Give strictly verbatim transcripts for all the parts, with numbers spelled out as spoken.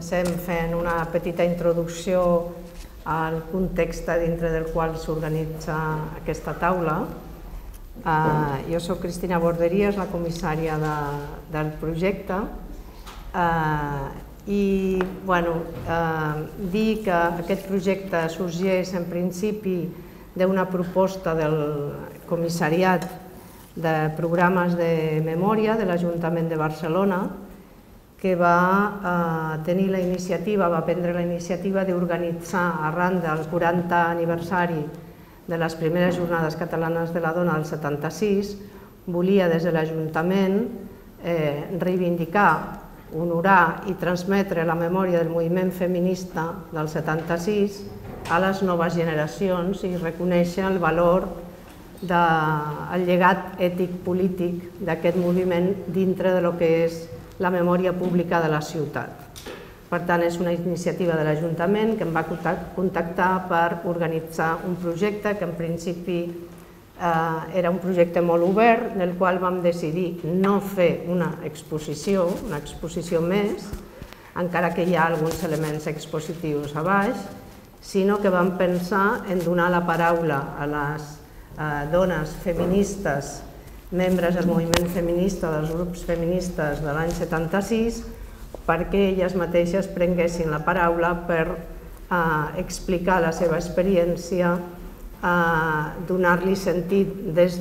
comencem fent una petita introducció al context dintre del qual s'organitza aquesta taula. Jo soc Cristina Borderies, la comissària del projecte, i dir que aquest projecte sorgeix en principi d'una proposta del comissariat de programes de memòria de l'Ajuntament de Barcelona, que va tenir la iniciativa, va prendre la iniciativa d'organitzar arran del quarantè aniversari de les primeres jornades catalanes de la dona del setanta-sis, volia des de l'Ajuntament reivindicar, honorar i transmetre la memòria del moviment feminista del setanta-sis a les noves generacions i reconèixer el valor del llegat ètic-polític d'aquest moviment dintre del que és la memòria pública de la ciutat. Per tant, és una iniciativa de l'Ajuntament que em va contactar per organitzar un projecte que en principi era un projecte molt obert, en el qual vam decidir no fer una exposició, una exposició més, encara que hi ha alguns elements expositius a baix, sinó que vam pensar en donar la paraula a les dones feministes, membres del moviment feminista, dels grups feministes de l'any setanta-sis, perquè elles mateixes prenguessin la paraula per explicar la seva experiència, donar-li sentit des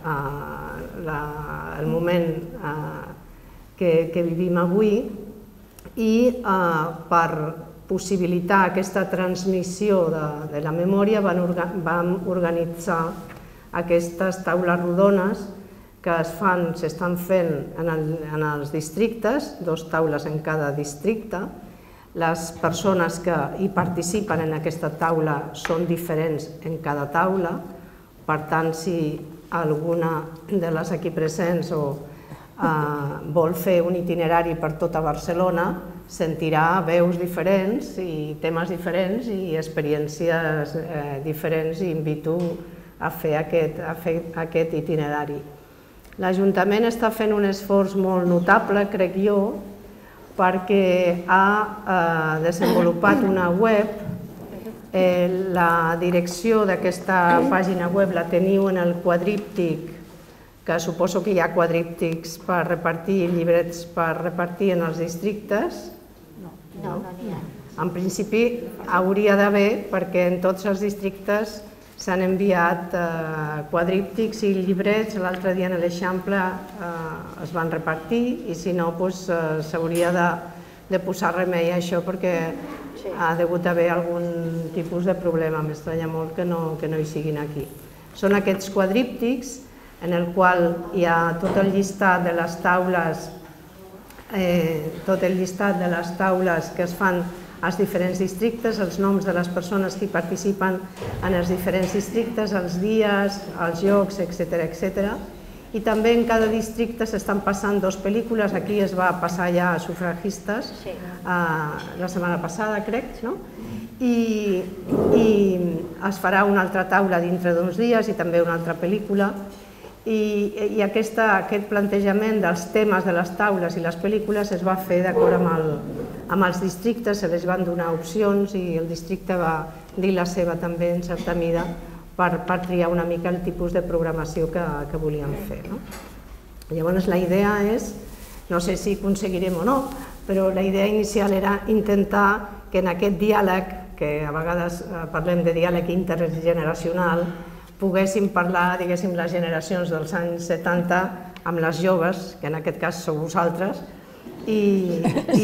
del moment que vivim avui i per possibilitar aquesta transmissió de la memòria vam organitzar aquestes taules rodones que s'estan fent en els districtes, dues taules en cada districte. Les persones que hi participen en aquesta taula són diferents en cada taula, per tant, si alguna de les aquí presents vol fer un itinerari per tota Barcelona, sentirà veus diferents i temes diferents i experiències diferents i invito a fer aquest itinerari. L'Ajuntament està fent un esforç molt notable, crec jo, perquè ha desenvolupat una web. La direcció d'aquesta pàgina web la teniu en el quadríptic, que suposo que hi ha quadríptics per repartir, llibrets per repartir en els districtes. No, no n'hi ha. En principi hauria d'haver, perquè en tots els districtes s'han enviat quadríptics i llibrets. L'altre dia en l'Eixample es van repartir i si no s'hauria de posar remei a això perquè ha degut haver algun tipus de problema. M'estranya molt que no hi siguin aquí. Són aquests quadríptics en el qual hi ha tot el llistat de les taules tot el llistat de les taules que es fan als diferents districtes, els noms de les persones que hi participen en els diferents districtes, els dies, els llocs, etcètera. I també en cada districte s'estan passant dues pel·lícules. Aquí es va passar ja a sufragistes la setmana passada, crec, no? I es farà una altra taula dintre d'uns dies i també una altra pel·lícula. I aquest plantejament dels temes de les taules i les pel·lícules es va fer d'acord amb els districtes, se les van donar opcions i el districte va dir la seva també en certa mida per triar una mica el tipus de programació que volíem fer. Llavors la idea és, no sé si aconseguirem o no, però la idea inicial era intentar que en aquest diàleg, que a vegades parlem de diàleg intergeneracional, poguéssim parlar, diguéssim, les generacions dels anys setanta amb les joves, que en aquest cas sou vosaltres, i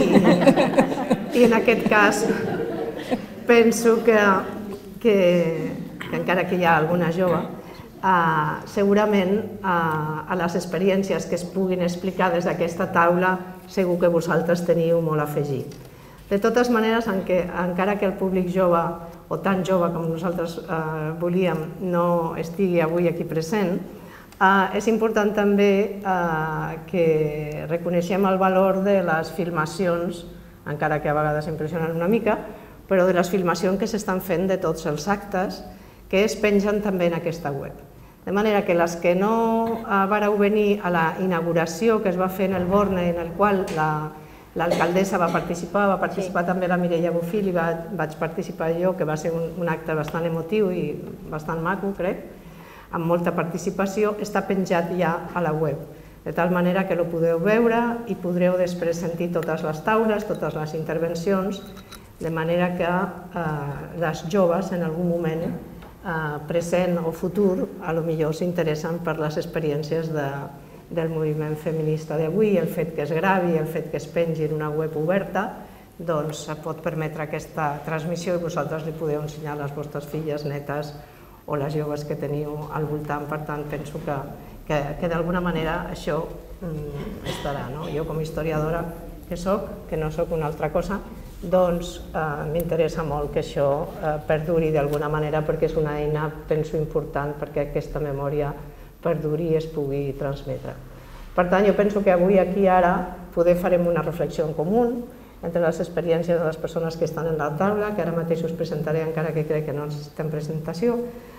en aquest cas penso que encara que hi ha alguna jove, segurament a les experiències que es puguin explicar des d'aquesta taula segur que vosaltres teniu molt a afegir. De totes maneres, encara que el públic jove o tan jove com nosaltres volíem no estigui avui aquí present, és important també que reconeixem el valor de les filmacions, encara que a vegades impressionen una mica, però de les filmacions que s'estan fent de tots els actes que es pengen també en aquesta web. De manera que les que no vareu venir a la inauguració que es va fer en el Borne, en el qual l'alcaldessa va participar, va participar també la Mireia Bofill i vaig participar jo, que va ser un acte bastant emotiu i bastant maco, crec, amb molta participació. Està penjat ja a la web, de tal manera que ho podeu veure i podreu després sentir totes les taules, totes les intervencions, de manera que les joves en algun moment, present o futur, a lo millor s'interessen per les experiències del moviment feminista d'avui. El fet que es gravi, el fet que es pengi en una web oberta, doncs pot permetre aquesta transmissió i vosaltres li podeu ensenyar a les vostres filles, netes o les joves que teniu al voltant. Per tant, penso que que d'alguna manera això estarà. Jo com a historiadora que soc, que no soc una altra cosa, doncs m'interessa molt que això perduri d'alguna manera perquè és una eina, penso, important perquè aquesta memòria perduri i es pugui transmetre. Per tant, jo penso que avui, aquí, ara, poder farem una reflexió en comú entre les experiències de les persones que estan en la taula, que ara mateix us presentaré, encara que crec que no necessitem presentació,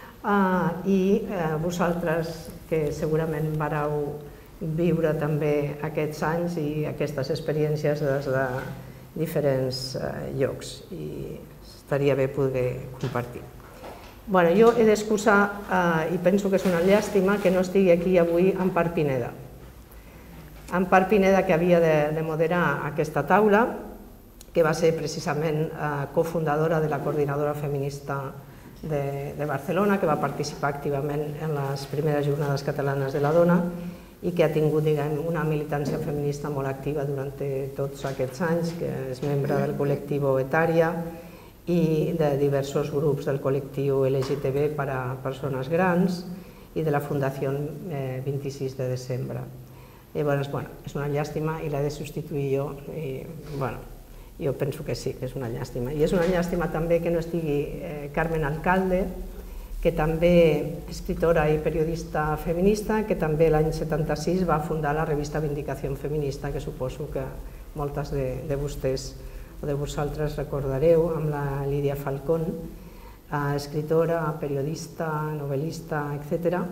i vosaltres que segurament vareu viure també aquests anys i aquestes experiències des de diferents llocs i estaria bé poder compartir. Jo he d'excusar i penso que és una llàstima que no estigui aquí avui Empar Pineda. Empar Pineda, que havia de moderar aquesta taula, que va ser precisament cofundadora de la Coordinadora Feminista de Barcelona, que va participar activament en les primeres jornades catalanes de la dona i que ha tingut una militància feminista molt activa durant tots aquests anys, que és membre del col·lectiu Etària i de diversos grups del col·lectiu L G T B per a persones grans i de la Fundació vint-i-sis de desembre. Llavors, és una llàstima i l'he de substituir jo i, bueno, jo penso que sí, que és una llàstima. I és una llàstima també que no estigui Carmen Alcalde, que també és escritora i periodista feminista, que també l'any setanta-sis va fundar la revista Vindicació Feminista, que suposo que moltes de vostès o de vosaltres recordareu, amb la Lídia Falcón, escritora, periodista, novel·lista, etcètera,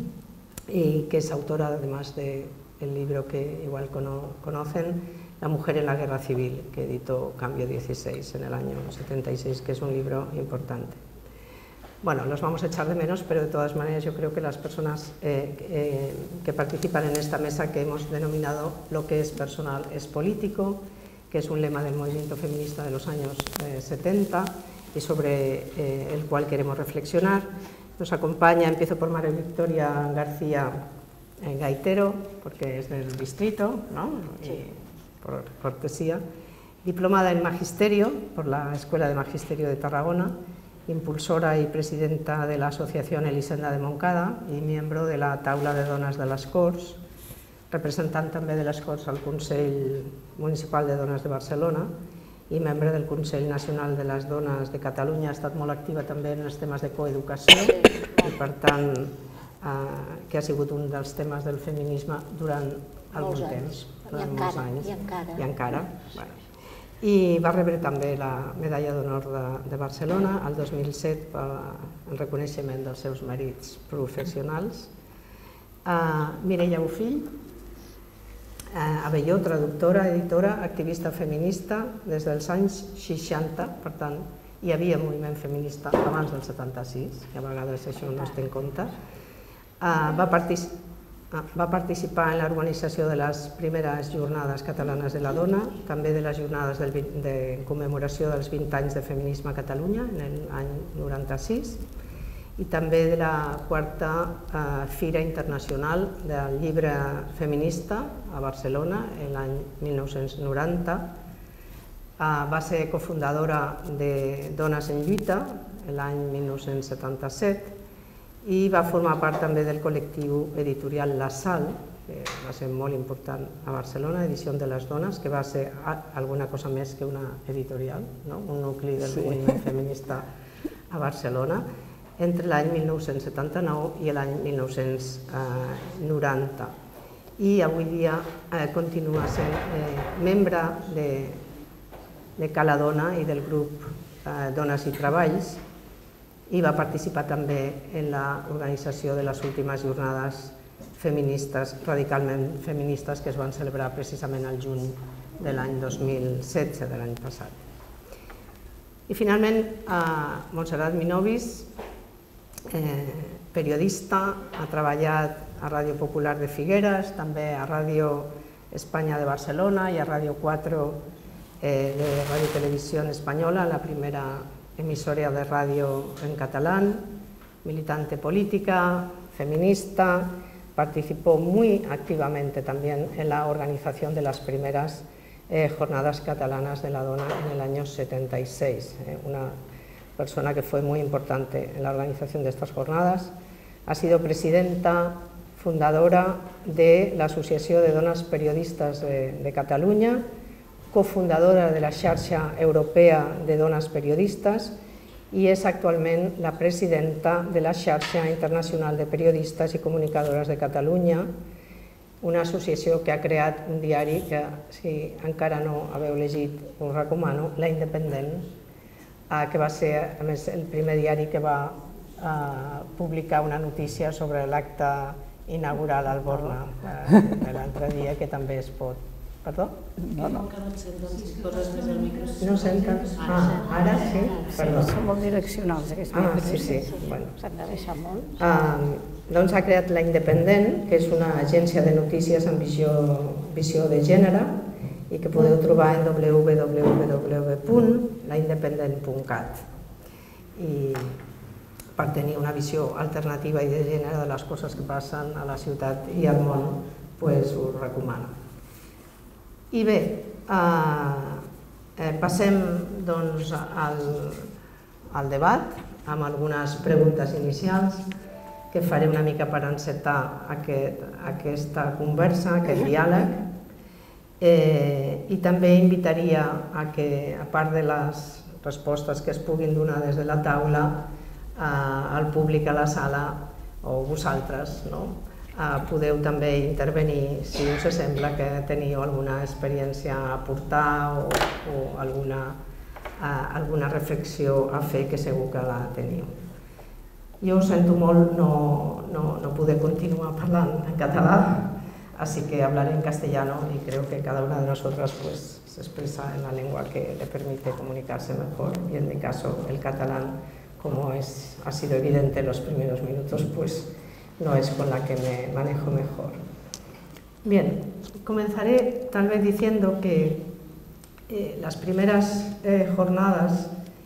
y que es autora, además del libro que igual conocen, La mujer en la guerra civil, que editó Cambio dieciséis en el año setenta y seis, que es un libro importante. Bueno, los vamos a echar de menos, pero de todas maneras yo creo que las personas que participan en esta mesa, que hemos denominado Lo que es personal es político, que es un lema del movimiento feminista de los años setenta y sobre el cual queremos reflexionar. Nos acompaña, empiezo por María Victoria García Gaitero, porque es del distrito, ¿no? Y por cortesía, diplomada en Magisterio por la Escuela de Magisterio de Tarragona, impulsora y presidenta de la Asociación Elisenda de Montcada y miembro de la Taula de Dones de les Corts, representant també de les Corts al Consell Municipal de Dones de Barcelona i membre del Consell Nacional de les Dones de Catalunya. Ha estat molt activa també en els temes de coeducació i, per tant, que ha sigut un dels temes del feminisme durant algun temps, durant molts anys. I encara. I encara. I va rebre també la Medalla d'Honor de Barcelona el dos mil set en reconeixement dels seus mèrits professionals. Mireia Bofill, Abelló, traductora, editora, activista feminista des dels anys seixanta, per tant, hi havia moviment feminista abans del setanta-sis, que a vegades això no es té en compte. Va participar en l'organització de les primeres jornades catalanes de la dona, també de les jornades de commemoració dels vint anys de feminisme a Catalunya, en l'any noranta-sis, i també de la quarta Fira Internacional del Llibre Feminista a Barcelona, l'any mil nou-cents noranta. Va ser cofundadora de Dones en Lluita, l'any mil nou-cents setanta-set, i va formar part també del col·lectiu editorial La Sal, que va ser molt important a Barcelona, Edició de les Dones, que va ser alguna cosa més que una editorial, un nucli del moviment feminista a Barcelona, entre l'any mil nou-cents setanta-nou i l'any mil nou-cents noranta. I avui dia continua sent membre de Cala Dona i del grup Dones i Treballs, i va participar també en l'organització de les últimes jornades feministes, radicalment feministes, que es van celebrar precisament al juny de l'any dos mil setze, de l'any passat. I finalment, Montserrat Minovis, periodista, ha treballat a Ràdio Popular de Figueres, també a Ràdio Espanya de Barcelona i a Ràdio quatre de Ràdio Televisió Espanyola, la primera emisora de ràdio en català, militante política, feminista, participó muy activamente también en la organización de las primeras eh, jornadas catalanas de la dona en el año setenta y seis. Eh, una persona que fue muy importante en la organización de estas jornadas. Ha sido presidenta fundadora de la Asociació de Dones Periodistes de, de Catalunya, cofundadora de la Xarxa Europea de Dones Periodistes i és actualment la presidenta de la Xarxa Internacional de Periodistes i Comunicadores de Catalunya, una associació que ha creat un diari que, si encara no haveu llegit, us recomano, La Independent, que va ser, a més, el primer diari que va publicar una notícia sobre l'acte inaugural al Borna de l'altre dia, que també es pot... Perdó? No, no. No senten? Ah, ara sí? Perdó. Són molt direccionals, aquests micros. Ah, sí, sí. S'han de deixar molt. Doncs ha creat La Independent, que és una agència de notícies amb visió de gènere i que podeu trobar en w w w punt la independent punt cat. I per tenir una visió alternativa i de gènere de les coses que passen a la ciutat i al món, us ho recomano. I bé, passem al debat amb algunes preguntes inicials que faré una mica per encetar aquesta conversa, aquest diàleg, i també invitaria a que, a part de les respostes que es puguin donar des de la taula, el públic a la sala o vosaltres, podeu també intervenir si us sembla que teniu alguna experiència a aportar o alguna reflexió a fer, que segur que la teniu. Jo ho sento molt no poder continuar parlant en català, así que hablaré en castellano y creo que cada una de nosotras se expresa en la lengua que le permite comunicarse mejor, y en mi caso el catalán, como ha sido evidente en los primeros minutos, pues no es con la que me manejo mejor. Bien, comenzaré tal vez diciendo que eh, las primeras eh, jornadas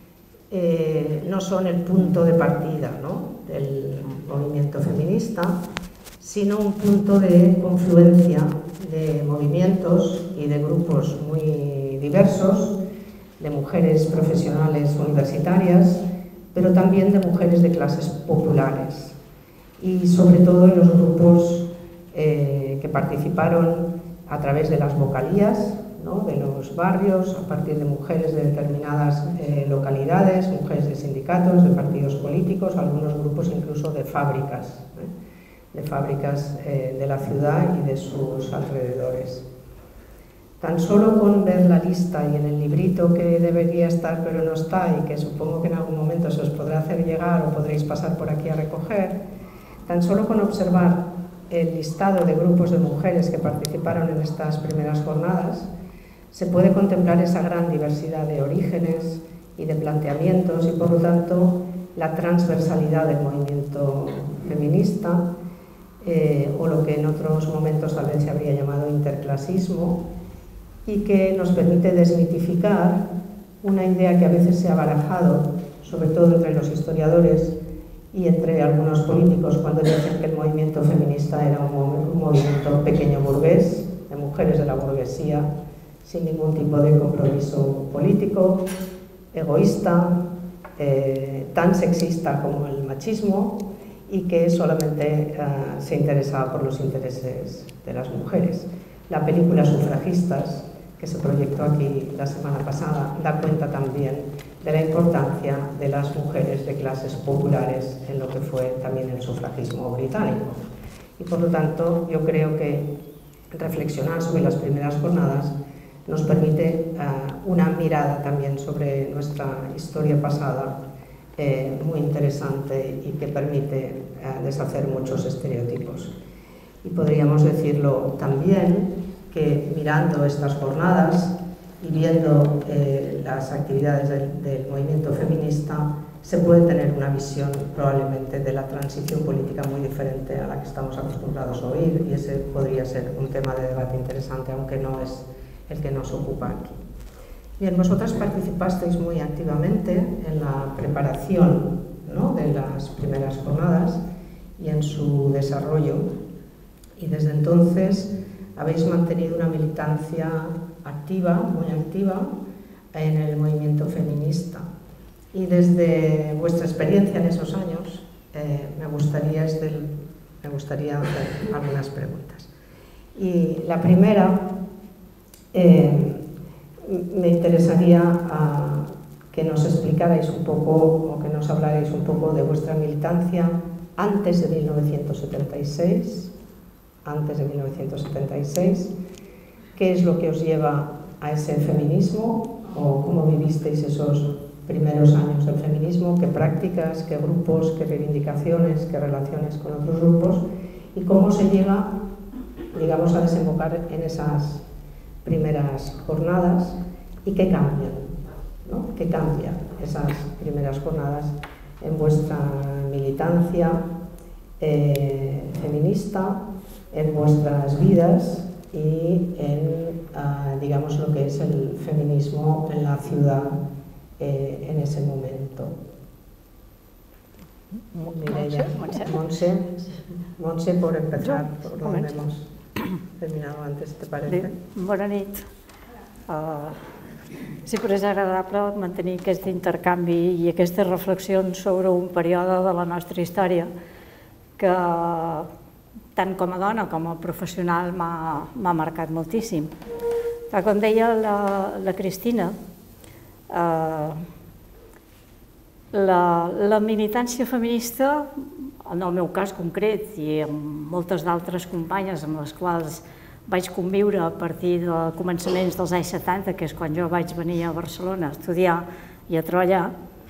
eh, no son el punto de partida, ¿no?, del movimiento feminista, sino un punto de confluencia de movimientos y de grupos muy diversos, de mujeres profesionales universitarias, pero también de mujeres de clases populares, y sobre todo en los grupos eh, que participaron a través de las vocalías, ¿no?, de los barrios, a partir de mujeres de determinadas eh, localidades, mujeres de sindicatos, de partidos políticos, algunos grupos incluso de fábricas, ¿eh? de fábricas eh, de la ciudad y de sus alrededores. Tan solo con ver la lista y en el librito que debería estar pero no está, y que supongo que en algún momento se os podrá hacer llegar o podréis pasar por aquí a recoger, tan solo con observar el listado de grupos de mujeres que participaron en estas primeras jornadas, se puede contemplar esa gran diversidad de orígenes y de planteamientos, y por lo tanto la transversalidad del movimiento feminista, eh, o lo que en otros momentos tal vez se habría llamado interclasismo, y que nos permite desmitificar una idea que a veces se ha barajado, sobre todo entre los historiadores y entre algunos políticos, cuando dicen que el movimiento feminista era un movimiento pequeño burgués, de mujeres de la burguesía, sin ningún tipo de compromiso político, egoísta, eh, tan sexista como el machismo, y que solamente uh, se interesaba por los intereses de las mujeres. La película Sufragistas, que se proyectó aquí la semana pasada, da cuenta también de la importancia de las mujeres de clases populares en lo que fue también el sufragismo británico. Y por lo tanto, yo creo que reflexionar sobre las primeras jornadas nos permite uh, una mirada también sobre nuestra historia pasada eh, muy interesante, y que permite uh, deshacer muchos estereotipos. Y podríamos decirlo también que mirando estas jornadas y viendo eh, las actividades del, del movimiento feminista se puede tener una visión probablemente de la transición política muy diferente a la que estamos acostumbrados a oír, y ese podría ser un tema de debate interesante, aunque no es el que nos ocupa aquí. Bien, vosotras participasteis muy activamente en la preparación, ¿no?, de las primeras jornadas y en su desarrollo, y desde entonces habéis mantenido una militancia activa, muy activa, en el movimiento feminista. Y desde vuestra experiencia en esos años, eh, me, gustaría este, me gustaría hacer algunas preguntas. Y la primera, eh, me interesaría a, que nos explicarais un poco, o que nos hablarais un poco de vuestra militancia antes de mil novecientos setenta y seis, antes de mil novecientos setenta y seis, qué es lo que os lleva a ese feminismo, o cómo vivisteis esos primeros años del feminismo, qué prácticas, qué grupos, qué reivindicaciones, qué relaciones con otros grupos, y cómo se llega, digamos, a desembocar en esas primeras jornadas, y qué cambian, ¿no? ¿Qué cambia esas primeras jornadas en vuestra militancia eh, feminista, en vuestras vidas y en, uh, digamos, lo que es el feminismo en la ciudad eh, en ese momento? Mireia, Montse, Montse, por empezar, por donde hemos terminado antes, ¿te parece? Bona nit. Uh, sempre és agradable mantenir aquest intercanvi i aquestes reflexions sobre un període de la nostra història que, tant com a dona com a professional, m'ha marcat moltíssim. Com deia la, la Cristina, eh, la, la militància feminista, en el meu cas concret i amb moltes d'altres companyes amb les quals vaig conviure a partir de començaments dels anys setanta, que és quan jo vaig venir a Barcelona a estudiar i a treballar,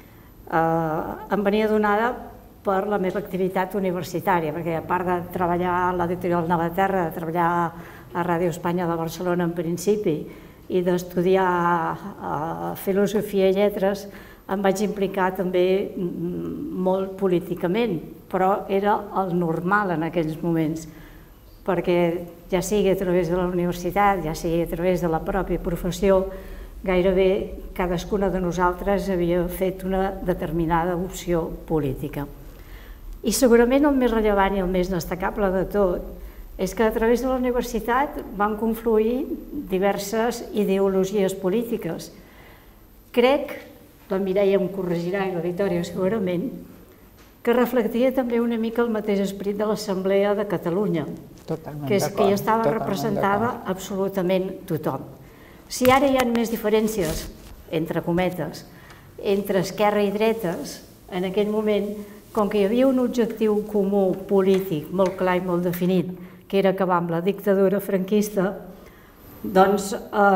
eh, em venia donada per la meva activitat universitària, perquè a part de treballar a l'editorial Nova Terra, de treballar a Ràdio Espanya de Barcelona en principi i d'estudiar filosofia i lletres, em vaig implicar també molt políticament, però era el normal en aquells moments, perquè ja sigui a través de la universitat, ja sigui a través de la pròpia professió, gairebé cadascuna de nosaltres havia fet una determinada opció política. I segurament el més rellevant i el més destacable de tot és que a través de la universitat van confluir diverses ideologies polítiques. Crec, la Mireia em corregirà i la Victòria segurament, que reflectia també una mica el mateix esperit de l'Assemblea de Catalunya, que és que hi estava representada absolutament tothom. Si ara hi ha més diferències, entre cometes, entre esquerra i dretes, en aquell moment, com que hi havia un objectiu comú polític molt clar i molt definit, que era acabar amb la dictadura franquista, doncs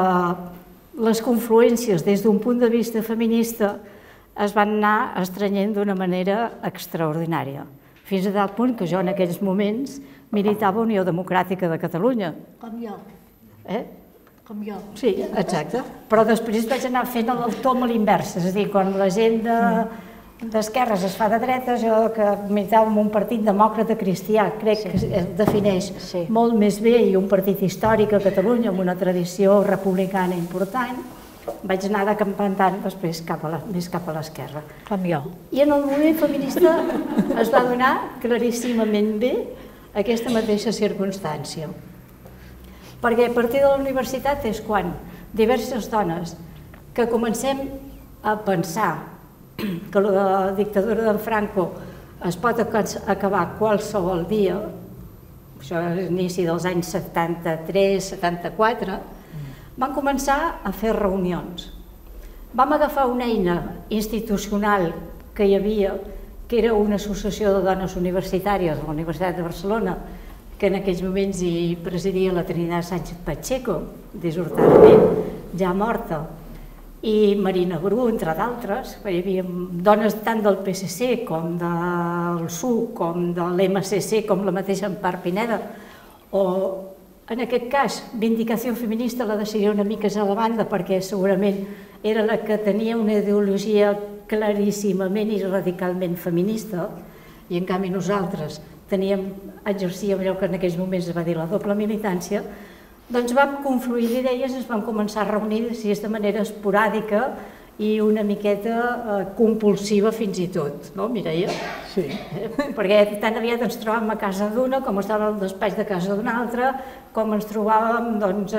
les confluències des d'un punt de vista feminista es van anar estrenyent d'una manera extraordinària, fins a tal punt que jo en aquells moments militava a Unió Democràtica de Catalunya. Com jo. Eh? Com jo. Sí, exacte. Però després vaig anar fent el tom a l'inversa, és a dir, quan la gent d'esquerres es fa de dretes, jo que militava en un partit demòcrata cristià, crec que es defineix molt més bé, i un partit històric a Catalunya amb una tradició republicana important, vaig anar decantant després més cap a l'esquerra. Com jo. I en el moviment feminista es va donar claríssimament bé aquesta mateixa circumstància. Perquè a partir de la universitat és quan diverses dones que comencem a pensar que la dictadura d'en Franco es pot acabar qualsevol dia, això és l'inici dels anys setanta-tres setanta-quatre, van començar a fer reunions. Vam agafar una eina institucional que hi havia, que era una associació de dones universitàries de la Universitat de Barcelona, que en aquells moments hi presidia la Trinidad Sánchez Pacheco, dissortadament ja morta, i Marina Bru, entre d'altres. Hi havia dones tant del P S C com del S U, com de l'M C C, com la mateixa Empar Pineda, o En aquest cas, Vindicació Feminista la deixaria una mica a la banda perquè segurament era la que tenia una ideologia claríssimament i radicalment feminista i en canvi nosaltres teníem, exercíem allò que en aquells moments es va dir la doble militància, doncs vam confluir d'idees i ens vam començar a reunir de manera esporàdica i una miqueta compulsiva fins i tot, no, Mireia? Sí. Perquè tan aviat ens trobàvem a casa d'una, com estàvem al despatx de casa d'una altra, com ens trobàvem doncs,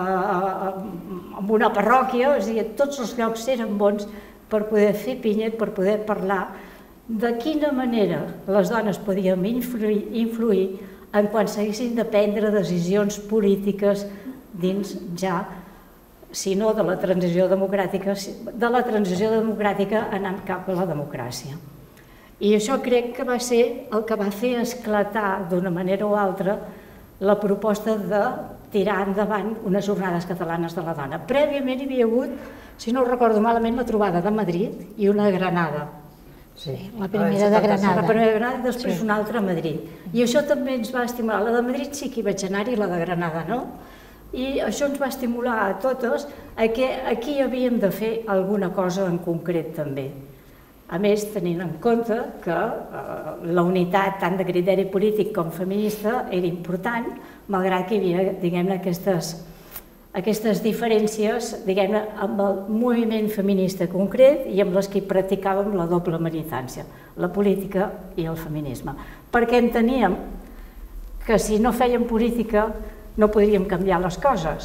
en una parròquia, és a dir, tots els llocs eren bons per poder fer pinya, per poder parlar de quina manera les dones podíem influir, influir en quan s'haguessin de prendre decisions polítiques dins ja, si no de la transició democràtica, de la transició democràtica anant cap a la democràcia. I això crec que va ser el que va fer esclatar d'una manera o altra la proposta de tirar endavant unes jornades catalanes de la dona. Prèviament hi havia hagut, si no recordo malament, la trobada de Madrid i una de Granada. Sí, la primera de Granada. La primera de Granada i després una altra a Madrid. I això també ens va estimular. La de Madrid sí que hi vaig anar i la de Granada no. I això ens va estimular a totes a que aquí havíem de fer alguna cosa en concret també. A més, tenint en compte que la unitat tant de criteri polític com feminista era important, malgrat que hi havia, diguem-ne, aquestes, aquestes diferències, diguem-ne, amb el moviment feminista concret i amb les que hi practicàvem la doble militància, la política i el feminisme. Perquè enteníem que si no fèiem política no podríem canviar les coses.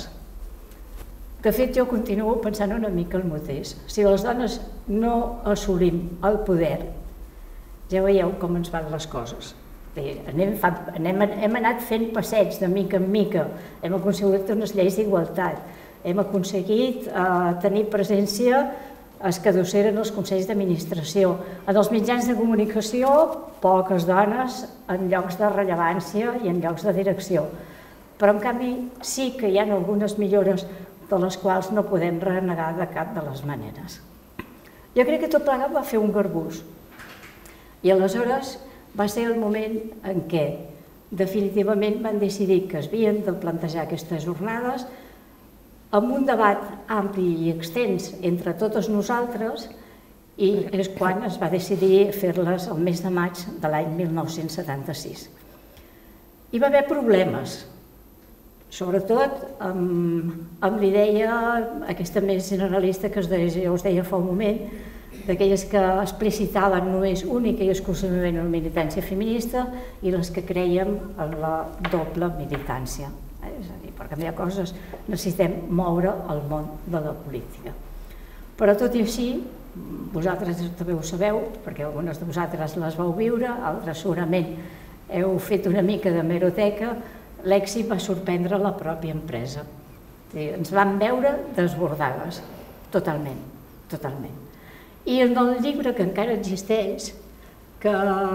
De fet, jo continuo pensant una mica el mateix. Si les dones no assolim el poder, ja veieu com ens van les coses. Anem, anem, hem anat fent passeigs de mica en mica, hem aconseguit unes lleis d'igualtat, hem aconseguit eh, tenir presència els que dosseren els consells d'administració. En els mitjans de comunicació, poques dones en llocs de rellevància i en llocs de direcció. Però, en canvi, sí que hi ha algunes millores de les quals no podem renegar de cap de les maneres. Jo crec que tot plegat va fer un garbús. I aleshores va ser el moment en què definitivament van decidir que es havien de plantejar aquestes jornades amb un debat ampli i extens entre totes nosaltres i és quan es va decidir fer-les el mes de maig de l'any mil nou-cents setanta-sis. Hi va haver problemes, sobretot amb l'idea aquesta més generalista que us deia fa un moment, d'aquelles que explicitaven només única i exclusivament una militància feminista i les que creiem en la doble militància. És a dir, per canviar coses necessitem moure el món de la política. Però tot i així, vosaltres també ho sabeu, perquè algunes de vosaltres les vau viure, altres segurament heu fet una mica de hemeroteca, l'èxit va sorprendre la pròpia empresa. Ens vam veure desbordades, totalment, totalment. I en el llibre que encara existeix, que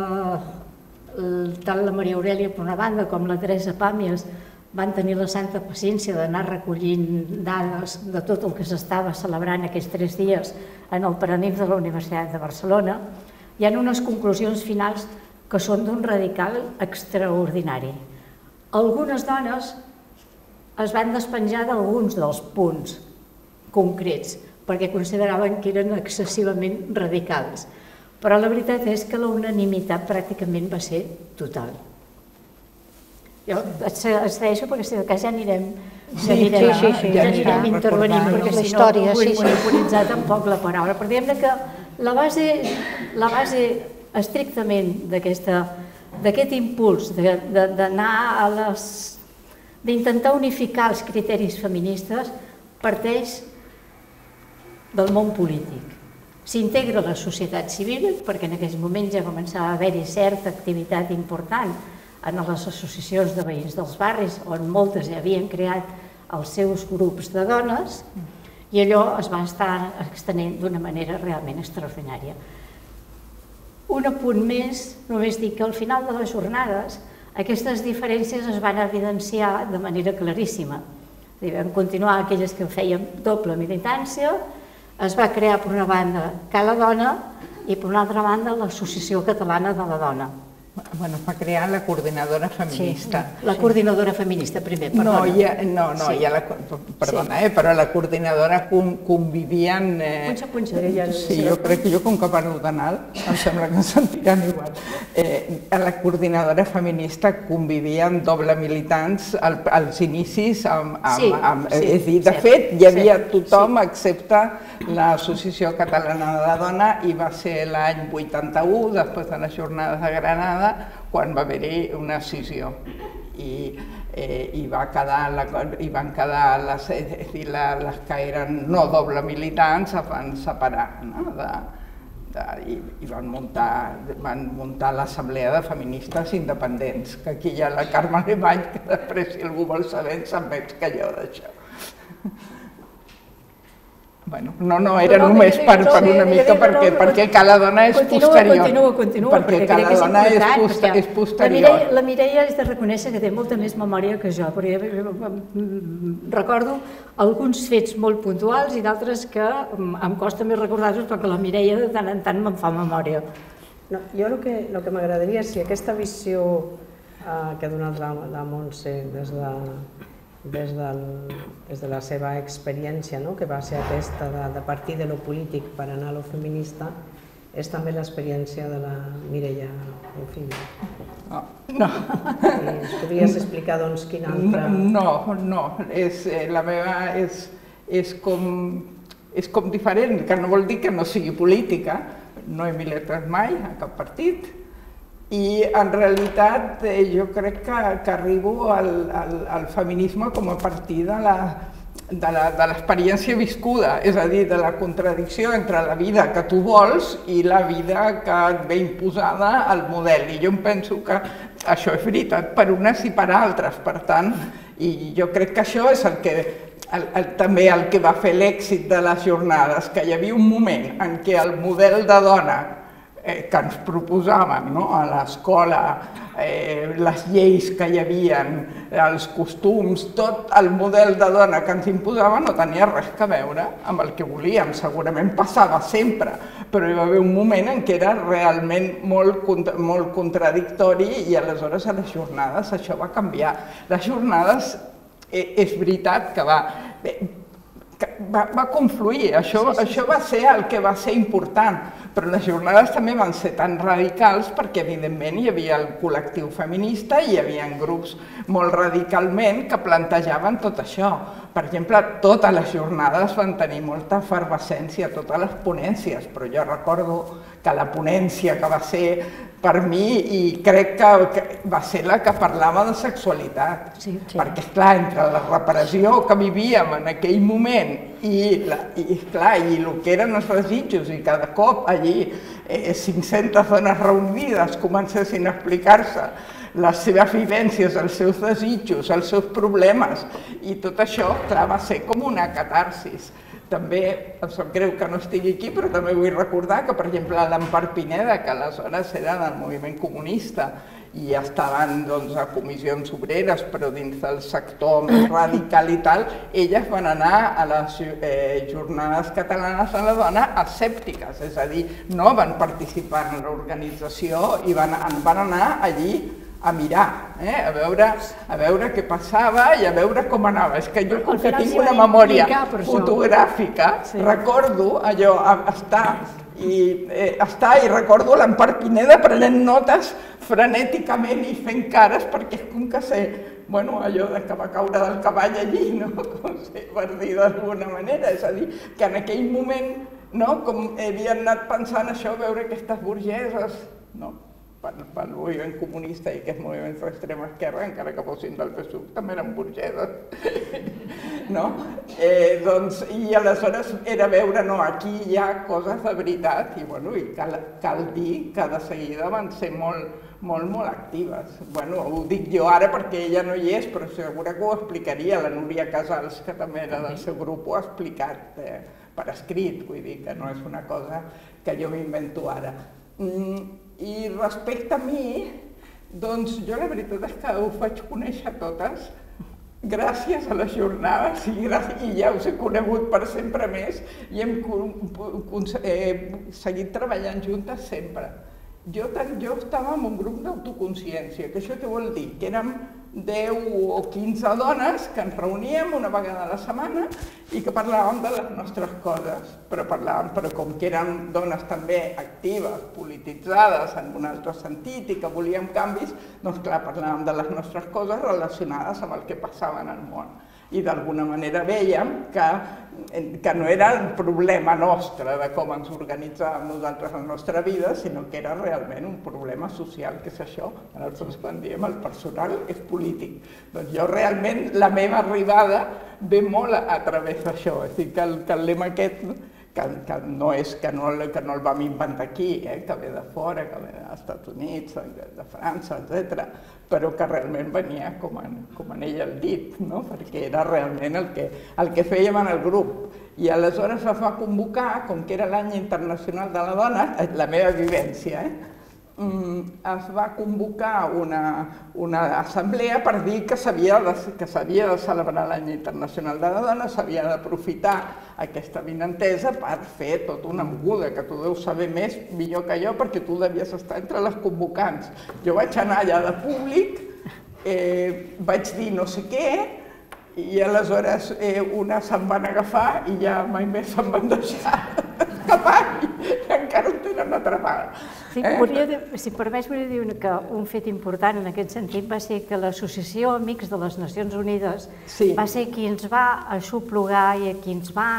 tant la Maria Aurèlia per una banda com la Teresa Pàmies van tenir la santa paciència d'anar recollint dades de tot el que s'estava celebrant aquests tres dies en el Paranimf de la Universitat de Barcelona, hi ha unes conclusions finals que són d'un radical extraordinari. Algunes dones es van despenjar d'alguns dels punts concrets perquè consideraven que eren excessivament radicals, però la veritat és que la unanimitat pràcticament va ser total. Jo et segueixo perquè si de cas ja anirem intervenint, perquè si no vull monopolitzar tampoc la paraula. Però diguem que la base estrictament d'aquest impuls d'anar a les... d'intentar unificar els criteris feministes parteix del món polític. S'integra la societat civil, perquè en aquells moments ja començava a haver-hi certa activitat important en les associacions de veïns dels barris, on moltes ja havien creat els seus grups de dones, i allò es va estar extenent d'una manera realment extraordinària. Un apunt més, només dic que al final de les jornades aquestes diferències es van evidenciar de manera claríssima. Vam continuar aquelles que fèiem doble militància, es va crear per una banda Cala Dona i per una altra banda l'Associació Catalana de la Dona. Bueno, es va crear la coordinadora feminista. Sí, la coordinadora feminista primer, perdona. No, ja, no, no sí. ja la, perdona, sí. eh, però la coordinadora con, convivien... Eh, punxa, punxa. Ja, sí, jo crec que jo, com que parlo tan alt, em sembla que em sentiran igual. Eh, a la coordinadora feminista convivien doble militants al, als inicis amb... amb, sí, amb sí, és dir, de cert, fet, hi havia cert, tothom sí. excepte l'Associació Catalana de la Dona i va ser l'any vuitanta-u, després de les jornades de Granada, quan va haver-hi una escissió i, eh, i, va quedar la, i van quedar les, és dir, la, les que eren no doble militants es van separar, no? de, de, i, i van muntar, van muntar l'Assemblea de Feministes Independents, que aquí hi ha la Carme Alemany, que després, si algú vol saber, en sap més que jo d'això. Bueno, no, no, era no, no, només per, per una mica, perquè, no, perquè cada dona és continua, posterior. Continua, continua, perquè, perquè cada dona és, post, és posterior. La Mireia, la Mireia és de reconèixer que té molta més memòria que jo, perquè recordo alguns fets molt puntuals i d'altres que em costa més recordar-los, perquè la Mireia de tant en tant me'n fa memòria. No, jo el que, el que m'agradaria, si aquesta visió eh, que ha donat la, la Montse des de... Des, del, des de la seva experiència, no? Que va ser aquesta de, de partir de lo polític per anar a lo feminista, és també l'experiència de la Mireia Rufino. No. no. I ens podries explicar, doncs, quina altra... No, no, és, eh, la meva és, és, com, és com diferent, que no vol dir que no sigui política, no he militat mai a cap partit, i en realitat eh, jo crec que, que arribo al, al, al feminisme com a partir de la, de l'experiència viscuda, és a dir, de la contradicció entre la vida que tu vols i la vida que et ve imposada al model. I jo em penso que això és veritat per unes i per altres, per tant, i jo crec que això és el que, el, el, també el que va fer l'èxit de les jornades, que hi havia un moment en què el model de dona Eh, que ens proposàvem, no? A l'escola, eh, les lleis que hi havia, els costums, tot el model de dona que ens imposava no tenia res a veure amb el que volíem. Segurament passava sempre, però hi va haver un moment en què era realment molt, molt contradictori i aleshores a les jornades això va canviar. Les jornades, eh, és veritat que va... Eh, Va, va confluir, això, sí, sí, això va ser el que va ser important, però les jornades també van ser tan radicals perquè evidentment hi havia el col·lectiu feminista i hi havia grups molt radicalment que plantejaven tot això. Per exemple, totes les jornades van tenir molta efervescència, totes les ponències, però jo recordo que la ponència que va ser per mi, i crec que va ser la que parlava de sexualitat, sí, sí. Perquè, esclar, entre la repressió que vivíem en aquell moment i, la, i, clar, i el que eren els desitjos, i cada cop allí eh, cinc-centes dones reunides comencessin a explicar-se les seves vivències, els seus desitjos, els seus problemes, i tot això, clar, va ser com una catarsis. També em sap greu que no estigui aquí, però també vull recordar que, per exemple, l'Empar Pineda, que aleshores era del moviment comunista i estaven doncs, a comissions obreres, però dins del sector més radical i tal, elles van anar a les eh, jornades catalanes de la dona escèptiques, és a dir, no van participar en l'organització i van, van anar allí a mirar, eh? a, veure, a veure què passava i a veure com anava. És que jo, com que tinc una memòria fotogràfica, sí. Recordo allò, estar i, eh, estar i recordo l'Empar Pineda prenent notes frenèticament i fent cares, perquè és com que sé, bueno, allò de que va caure del cavall allí, no? Com sé, per dir d'alguna manera, és a dir, que en aquell moment, no? Com havien anat pensant això, veure aquestes burgeses, no? Pel moviment comunista i aquests moviments d'extrema esquerra, encara que fossin del P S U, també eren burgeses. No? Eh, doncs, i aleshores era veure, no, aquí hi ha coses de veritat i, bueno, i cal, cal dir que de seguida van ser molt, molt, molt actives. Bueno, ho dic jo ara perquè ella no hi és, però segur que ho explicaria. La Núria Casals, que també era del seu grup, ho ha explicat eh, per escrit, vull dir que no és una cosa que jo m'invento ara. Mm, I respecte a mi, doncs jo la veritat és que ho faig conèixer totes gràcies a les jornades i, i ja us he conegut per sempre més i hem eh, seguit treballant juntes sempre. jo, jo estava en un grup d'autoconsciència, que això què vol dir? Que érem deu o quinze dones que ens reuníem una vegada a la setmana i que parlàvem de les nostres coses, però parlàvem, però com que eren dones també actives, polititzades en un altre sentit i que volíem canvis, doncs clar, parlàvem de les nostres coses relacionades amb el que passava en el món. I d'alguna manera vèiem que, que no era el problema nostre de com ens organitzàvem nosaltres la nostra vida, sinó que era realment un problema social, que és això. Nosaltres quan diem el personal és polític. Doncs jo realment, la meva arribada ve molt a, a través d'això. És a dir, que el, que el lema aquest, que, que no és que no, que no el vam inventar aquí, eh, que ve de fora, que ve dels Estats Units, de, de França, etcètera, però que realment venia com en, com en ell el dit, no? Perquè era realment el que, el que fèiem en el grup. I aleshores es va convocar, com que era l'any internacional de la dona, la meva vivència, eh? es va convocar una, una assemblea per dir que s'havia de, que s'havia de celebrar l'any internacional de la dona, s'havia d'aprofitar aquesta vinentesa per fer tota una moguda, que tu deus saber més, millor que jo, perquè tu devies estar entre les convocants. Jo vaig anar allà de públic, eh, vaig dir no sé què, i aleshores eh, unes se'n van agafar i ja mai més se'n van deixar escapar i encara ho tenen atrapada. Sí, eh? Si em permets, volia dir que un fet important en aquest sentit va ser que l'Associació Amics de les Nacions Unides sí. va ser qui ens va aixoplugar i qui ens va,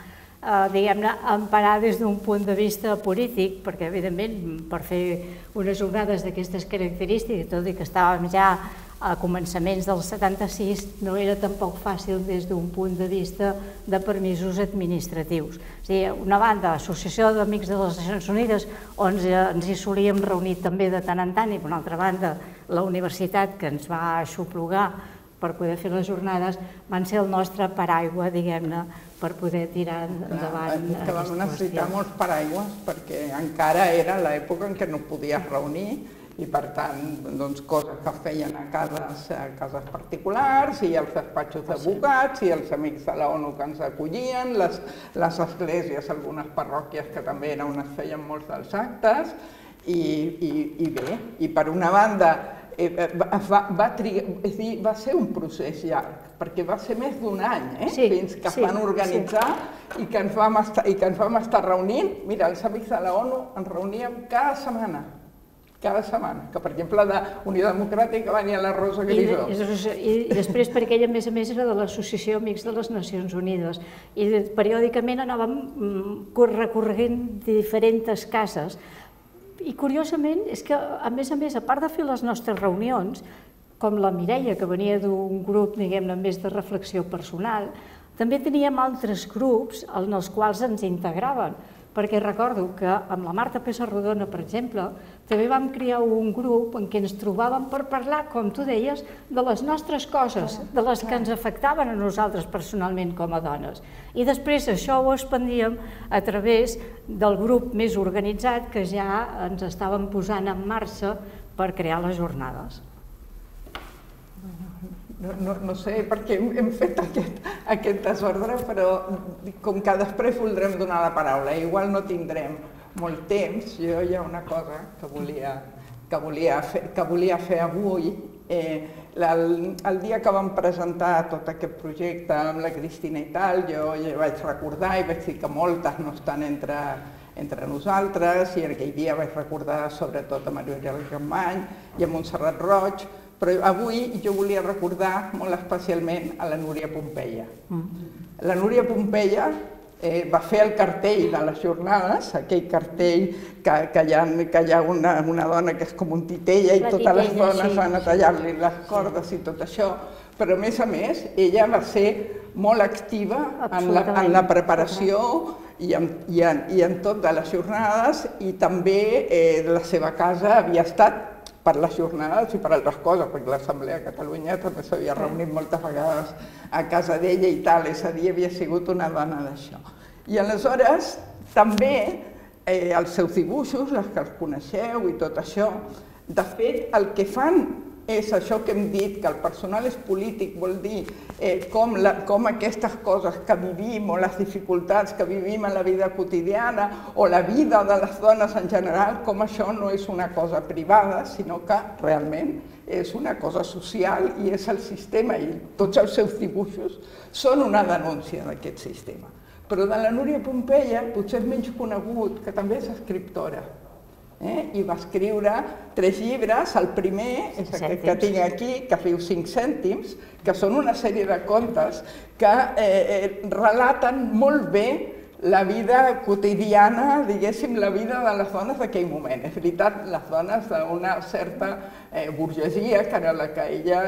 eh, diguem-ne, emparar des d'un punt de vista polític, perquè, evidentment, per fer unes jornades d'aquestes característiques, tot i que estàvem ja a començaments del setanta-sis, no era tampoc fàcil des d'un punt de vista de permisos administratius. És a dir, una banda, l'Associació d'Amics de les Nacions Unides, on ens hi solíem reunir també de tant en tant, i per una altra banda, la universitat que ens va aixoplugar per poder fer les jornades, van ser el nostre paraigua, diguem-ne, per poder tirar endavant aquesta qüestió. Que vam necessitar molts paraigües, perquè encara era l'època en què no podies reunir, i per tant, doncs, coses que feien a cases, a cases particulars, i els despatxos d'advocats, i els amics de la ONU que ens acollien, les, les esglésies, algunes parròquies que també eren on es feien molts dels actes, i, i, i bé, i per una banda, eh, va, va, trigar, és dir, va ser un procés llarg, perquè va ser més d'un any, eh? sí, fins que sí, es van organitzar sí. i, que ens vam estar, i que ens vam estar reunint. Mira, els amics de la ONU ens reuníem cada setmana. cada setmana, que per exemple de Unió Democràtica venia la Rosa Grisó. I, i després perquè ella a més a més era de l'Associació Amics de les Nacions Unides i periòdicament anàvem recorregent diferents cases i curiosament és que a més a més, a part de fer les nostres reunions, com la Mireia, que venia d'un grup, diguem-ne, més de reflexió personal, també teníem altres grups en els quals ens integraven. Perquè recordo que amb la Marta Pessarrodona, per exemple, també vam crear un grup en què ens trobàvem per parlar, com tu deies, de les nostres coses, de les que ens afectaven a nosaltres personalment com a dones. I després això ho expandíem a través del grup més organitzat que ja ens estàvem posant en marxa per crear les jornades. No, no, no sé per què hem fet aquest, aquest desordre, però com que després voldrem donar la paraula, igual no tindrem molt temps, jo hi ha una cosa que volia, que volia, fer, que volia fer avui. Eh, el, el dia que vam presentar tot aquest projecte amb la Cristina i tal, jo ja vaig recordar i vaig dir que moltes no estan entre, entre nosaltres, i aquell dia vaig recordar sobretot a Maria Oriol Campmany i a Montserrat Roig, però avui jo volia recordar molt especialment a la Núria Pompeia. La Núria Pompeia eh, va fer el cartell de les jornades, aquell cartell que, que hi ha, que hi ha una, una dona que és com un titella i la totes titella, les dones sí, van a tallar-li les cordes i tot això, però a més a més ella va ser molt activa en la, en la preparació i en, i, en, i en tot de les jornades, i també eh, la seva casa havia estat per les jornades i per altres coses, perquè l'Assemblea de Catalunya també s'havia reunit moltes vegades a casa d'ella i tal, és a dir, havia sigut una dona d'això. I aleshores també els seus dibuixos, les que els coneixeu i tot això, de fet el que fan és això que hem dit, que el personal és polític, vol dir com aquestes coses que vivim o les dificultats que vivim en la vida quotidiana o la vida de les dones en general, com això no és una cosa privada, sinó que realment és una cosa social i és el sistema i tots els seus dibuixos són una denúncia d'aquest sistema. Però de la Núria Pompeia potser és menys conegut, que també és escriptora. I va escriure tres llibres, el primer és aquest que tinc aquí, que es diu Cinc cèntims, que són una sèrie de contes que relaten molt bé la vida quotidiana, diguéssim, la vida de les dones d'aquell moment. És veritat, les dones d'una certa burgesia, que era la que ella,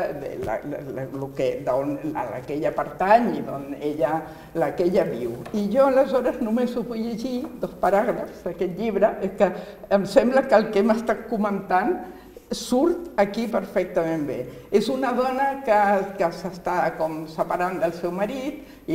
a la que ella pertany i la que ella viu. I jo aleshores només us vull llegir dos paràgrafs d'aquest llibre, que em sembla que el que hem estat comentant surt aquí perfectament bé. És una dona que s'està separant del seu marit i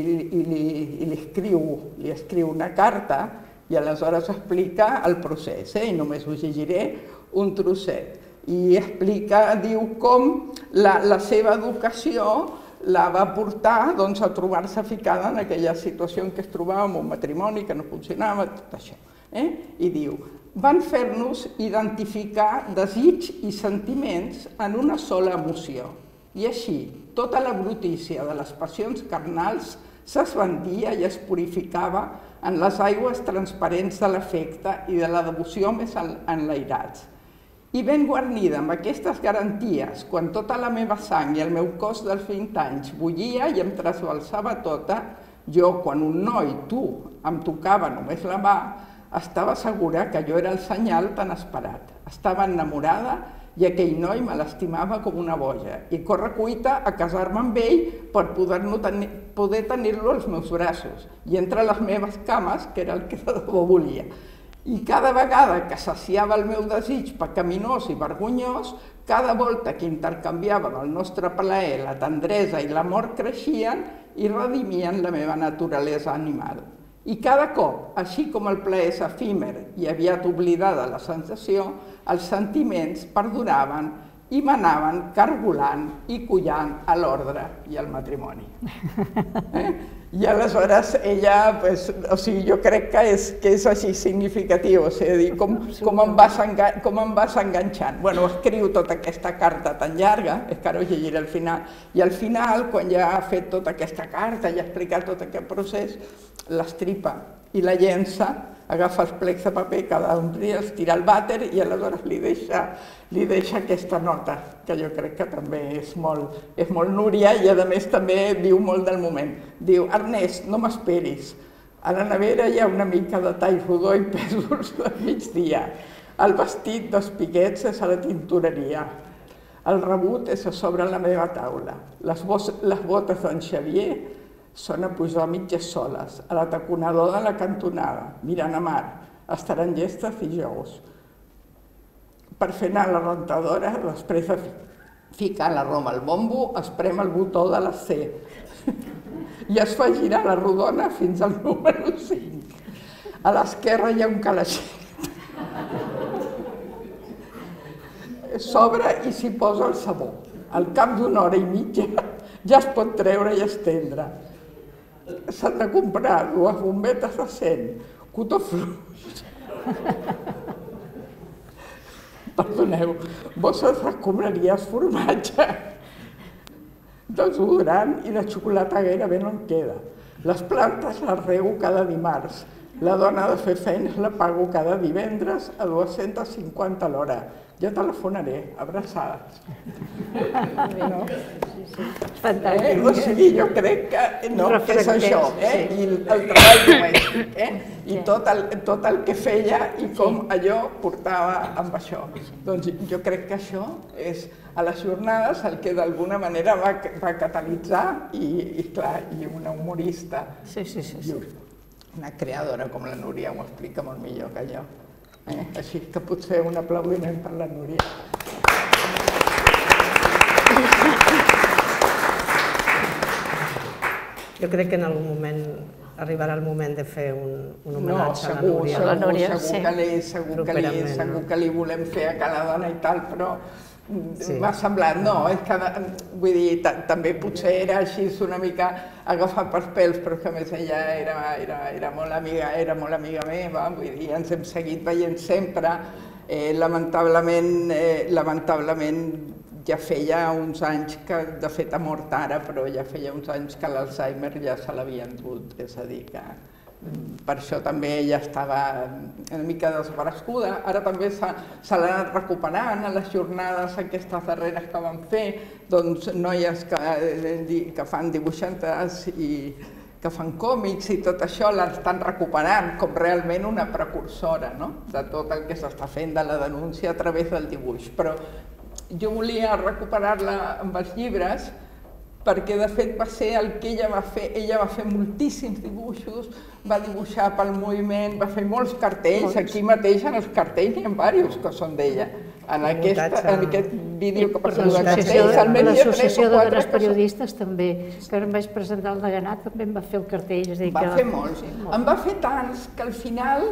li escriu una carta i aleshores explica el procés, i només us llegiré un trosset. I explica, diu, com la seva educació la va portar a trobar-se ficada en aquella situació en què es trobava, amb un matrimoni que no funcionava, tot això. I diu: van fer-nos identificar desig i sentiments en una sola emoció. I així, tota la brutícia de les passions carnals s'esbandia i es purificava en les aigües transparents de l'afecte i de la devoció més enlairats. I ben guarnida amb aquestes garanties, quan tota la meva sang i el meu cos dels vint anys bullia i em trasbalsava tota, jo, quan un noi, tu, em tocava només la mà, estava segura que jo era el senyal tan esperat. Estava enamorada i aquell noi me l'estimava com una boja i corre cuita a casar-me amb ell per poder tenir-lo als meus braços i entre les meves cames, que era el que de debò volia. I cada vegada que saciava el meu desig pecaminós i vergonyós, cada volta que intercanviàvem el nostre plaer, la tendresa i l'amor creixien i redimien la meva naturalesa animal. I cada cop, així com el plaer és efímer i aviat oblidada la sensació, els sentiments perduraven i m'anaven cargolant i collant a l'ordre i al matrimoni. I aleshores ella, o sigui, jo crec que és així significatiu, o sigui, com em vas enganxant. Bueno, escriu tota aquesta carta tan llarga, és que ara us llegiré al final, i al final, quan ja ha fet tota aquesta carta i ha explicat tot aquest procés, l'estripa i la llença, agafa els plecs de paper, cada un dia els tira al vàter i aleshores li deixa aquesta nota, que jo crec que també és molt Núria i a més també diu molt del moment. Diu: Ernest, no m'esperis, a la nevera hi ha una mica de tall rodó i pèsols de migdia, el vestit d'espiguets és a la tintoreria, el rebut és a sobre la meva taula, les botes d'en Xavier són a pujar mitges soles, a la taconador de la cantonada, mirant a mar, estaran llestes dijous. Per fer anar la rentadora, després de ficar la Roma al bombo, es prem el botó de la C i es fa girar la rodona fins al número cinc. A l'esquerra hi ha un calaixet. S'obre i s'hi posa el sabó. Al cap d'una hora i mitja ja es pot treure i estendre. S'han de comprar dues bombetes de cent, cotó fluix, perdoneu, bosses d'escombraries, formatge, desodorant i de xocolata gairebé no en queda. Les plantes les rego cada dimarts. La dona de fer feines la pago cada divendres a dos-centes cinquanta l'hora. Jo telefonaré, abraçades. Fantàstic. O sigui, jo crec que és això, i el treball domèstic, i tot el que feia i com allò portava amb això. Doncs jo crec que això és a les jornades el que d'alguna manera va catalitzar i, clar, i una humorista, una creadora com la Núria ho explica molt millor que jo. Així que potser un aplaudiment per la Núria. Jo crec que en algun moment arribarà el moment de fer un homenatge a la Núria. No, segur, segur que li volem fer a cada dona i tal, però m'ha semblat, no, és que, vull dir, també potser era així una mica agafat pels pèls, però que a més ella era, era, era, molt amiga, era molt amiga meva, vull dir, ens hem seguit veient sempre, eh, lamentablement, eh, lamentablement ja feia uns anys que, de fet ha mort ara, però ja feia uns anys que l'Alzheimer ja se l'havien dut, és a dir que per això també ella estava una mica desbrescuda. Ara també se l'ha anat recuperant a les jornades aquestes darreres que van fer, doncs noies que, que fan dibuixantes i que fan còmics i tot això l'estan recuperant com realment una precursora, no?, de tot el que s'està fent de la denúncia a través del dibuix. Però jo volia recuperar-la amb els llibres perquè de fet va ser el que ella va fer. Ella va fer moltíssims dibuixos, va dibuixar pel moviment, va fer molts cartells, aquí mateix en els cartells n'hi ha diversos que són d'ella. En aquest vídeo que passa de cartells, almenys hi ha tres o quatre. L'Associació de Dones Periodistes també, que em vaig presentar al Deganat, també em va fer el cartell. Va fer molts. En va fer tants que al final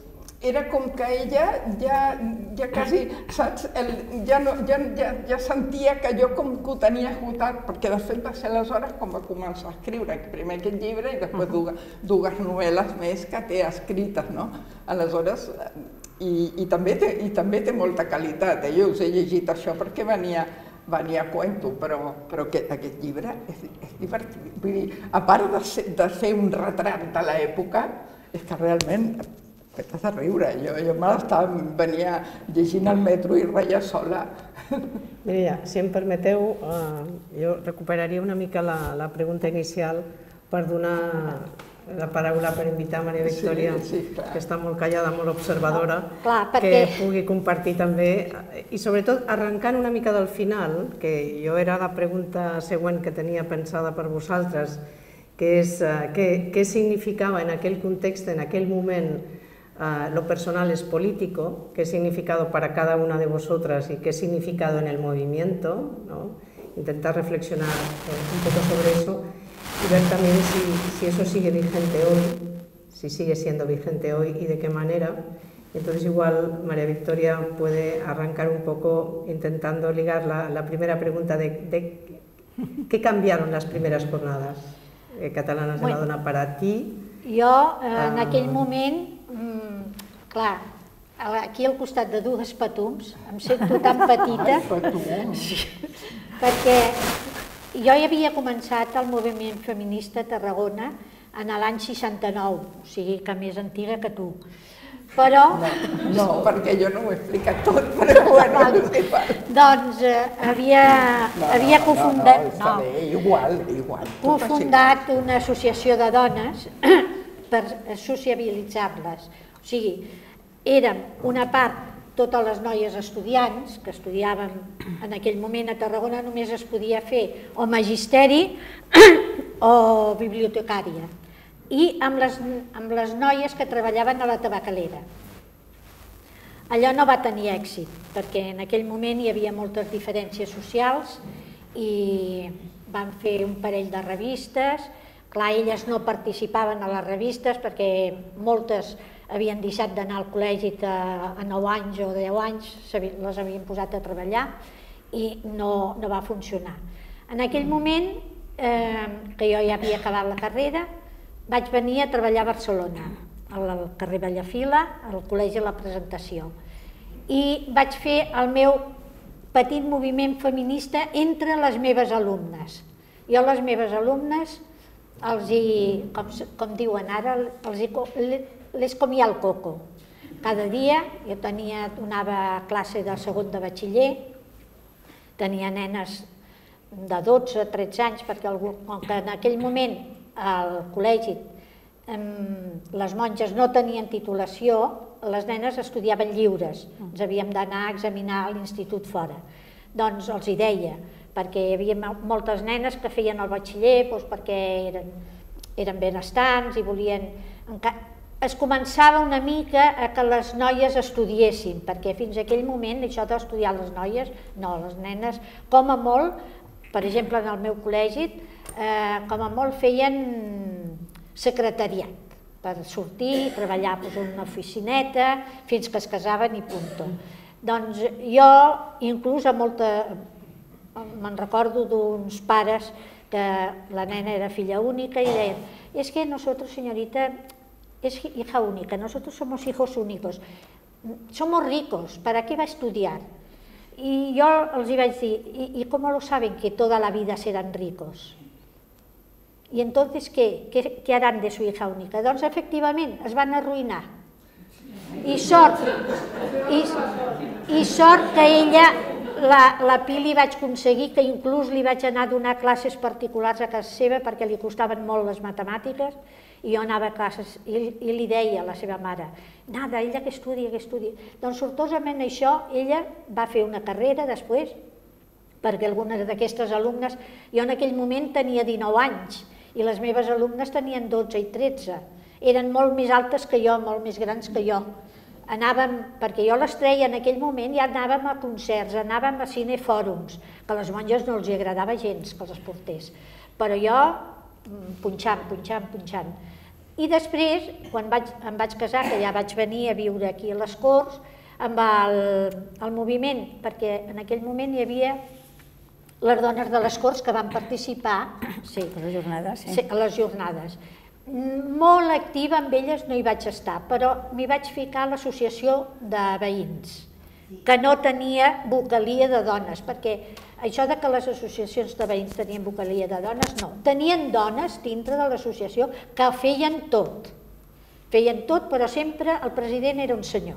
era com que ella ja, ja quasi, saps, el, ja, no, ja, ja, ja sentia que jo com que ho tenia esgotat, perquè de fet va ser aleshores quan va començar a escriure, primer aquest llibre i després dues, dues novel·les més que té escrites, no? Aleshores, i, i, també té, i també té molta qualitat, eh? Jo us he llegit això perquè venia, venia a cuento, però, però aquest, aquest llibre és, és divertit. Vull dir, a part de ser, de ser un retrat de l'època, és que realment t'has de riure. Jo, jo me l'estava, venia llegint al metro i reia sola. Mira, si em permeteu, eh, jo recuperaria una mica la, la pregunta inicial per donar la paraula per invitar Maria Victòria, sí, sí, que està molt callada, molt observadora, no, clar, perquè... que pugui compartir també, i sobretot arrencant una mica del final, que jo era la pregunta següent que tenia pensada per vosaltres, que és eh, què, què significava en aquell context, en aquell moment, Uh, lo personal es político, qué significado para cada una de vosotras y qué significado en el movimiento, ¿no? Intentar reflexionar eh, un poco sobre eso y ver también si, si eso sigue vigente hoy, si sigue siendo vigente hoy y de qué manera. Entonces igual María Victoria puede arrancar un poco intentando ligar la, la primera pregunta de, de qué cambiaron las primeras jornadas eh, catalanas de la dona para ti. Jo, eh, en aquell moment, mm, clar, aquí al costat de dues patums, em sento tan petita, sí, perquè jo ja havia començat el moviment feminista a Tarragona en l'any seixanta-nou, o sigui que més antiga que tu. Però... No, no, perquè jo no ho he explicat tot, però bueno, no sé pas. Doncs eh, havia, no, havia no, cofundat... No, no, està bé, igual, igual. Cofundat una associació de dones per sociabilitzar-les. O sigui, érem una part, totes les noies estudiants, que estudiàvem en aquell moment a Tarragona, només es podia fer o magisteri o bibliotecària. I amb les, amb les noies que treballaven a la tabacalera. Allò no va tenir èxit, perquè en aquell moment hi havia moltes diferències socials i van fer un parell de revistes. Clar, elles no participaven a les revistes perquè moltes havien deixat d'anar al col·legi a nou anys o deu anys, les havien posat a treballar i no, no va funcionar. En aquell moment, eh, que jo ja havia acabat la carrera, vaig venir a treballar a Barcelona, al carrer Bellafila, al Col·legi de la Presentació. I vaig fer el meu petit moviment feminista entre les meves alumnes. Jo a les meves alumnes, els hi, com, com diuen ara, els hi, les comia el coco. Cada dia jo tenia, donava classe de segon de batxiller, tenia nenes de dotze a tretze anys, perquè com que en aquell moment al col·legi les monges no tenien titulació, les nenes estudiaven lliures, ens havíem d'anar a examinar a l'institut fora. Doncs els hi deia, perquè hi havia moltes nenes que feien el batxiller perquè eren benestants i volien... Es començava una mica a que les noies estudiessin, perquè fins a aquell moment això d'estudiar les noies, no, les nenes, com a molt, per exemple en el meu col·legi, com a molt feien secretariat per sortir, treballar en una oficineta, fins que es casaven i punt. Doncs jo, inclús a molta... Me'n recordo d'uns pares que la nena era filla única i deien, es que nosotros, señorita, es hija única, nosotros somos hijos únicos, somos ricos, ¿para qué va a estudiar? Y yo els hi vaig dir, ¿y, y cómo lo saben que toda la vida serán ricos? I entonces, què? Què, què harán de su hija única? Doncs, efectivament, es van arruïnar. I sort, i, i sort que ella, la, la Pili vaig aconseguir que inclús li vaig anar a donar classes particulars a casa seva perquè li costaven molt les matemàtiques i jo anava a classes i, i li deia a la seva mare, nada, ella que estudia, que estudia. Doncs sortosament això, ella va fer una carrera després, perquè algunes d'aquestes alumnes, jo en aquell moment tenia dinou anys i les meves alumnes tenien dotze i tretze. Eren molt més altes que jo, molt més grans que jo. Anàvem, perquè jo les treia en aquell moment, ja anàvem a concerts, anàvem a cinefòrums, que a les monges no els agradava gens que els portés. Però jo, punxant, punxant, punxant. I després, quan vaig, em vaig casar, que ja vaig venir a viure aquí a les Corts, amb el, el moviment, perquè en aquell moment hi havia les dones de les Corts que van participar sí, a les jornades. Sí. Sí, a les jornades. Molt activa amb elles no hi vaig estar, però m'hi vaig ficar a l'associació de veïns, que no tenia vocalia de dones, perquè això de que les associacions de veïns tenien vocalia de dones, no. Tenien dones dintre de l'associació que feien tot. Feien tot, però sempre el president era un senyor.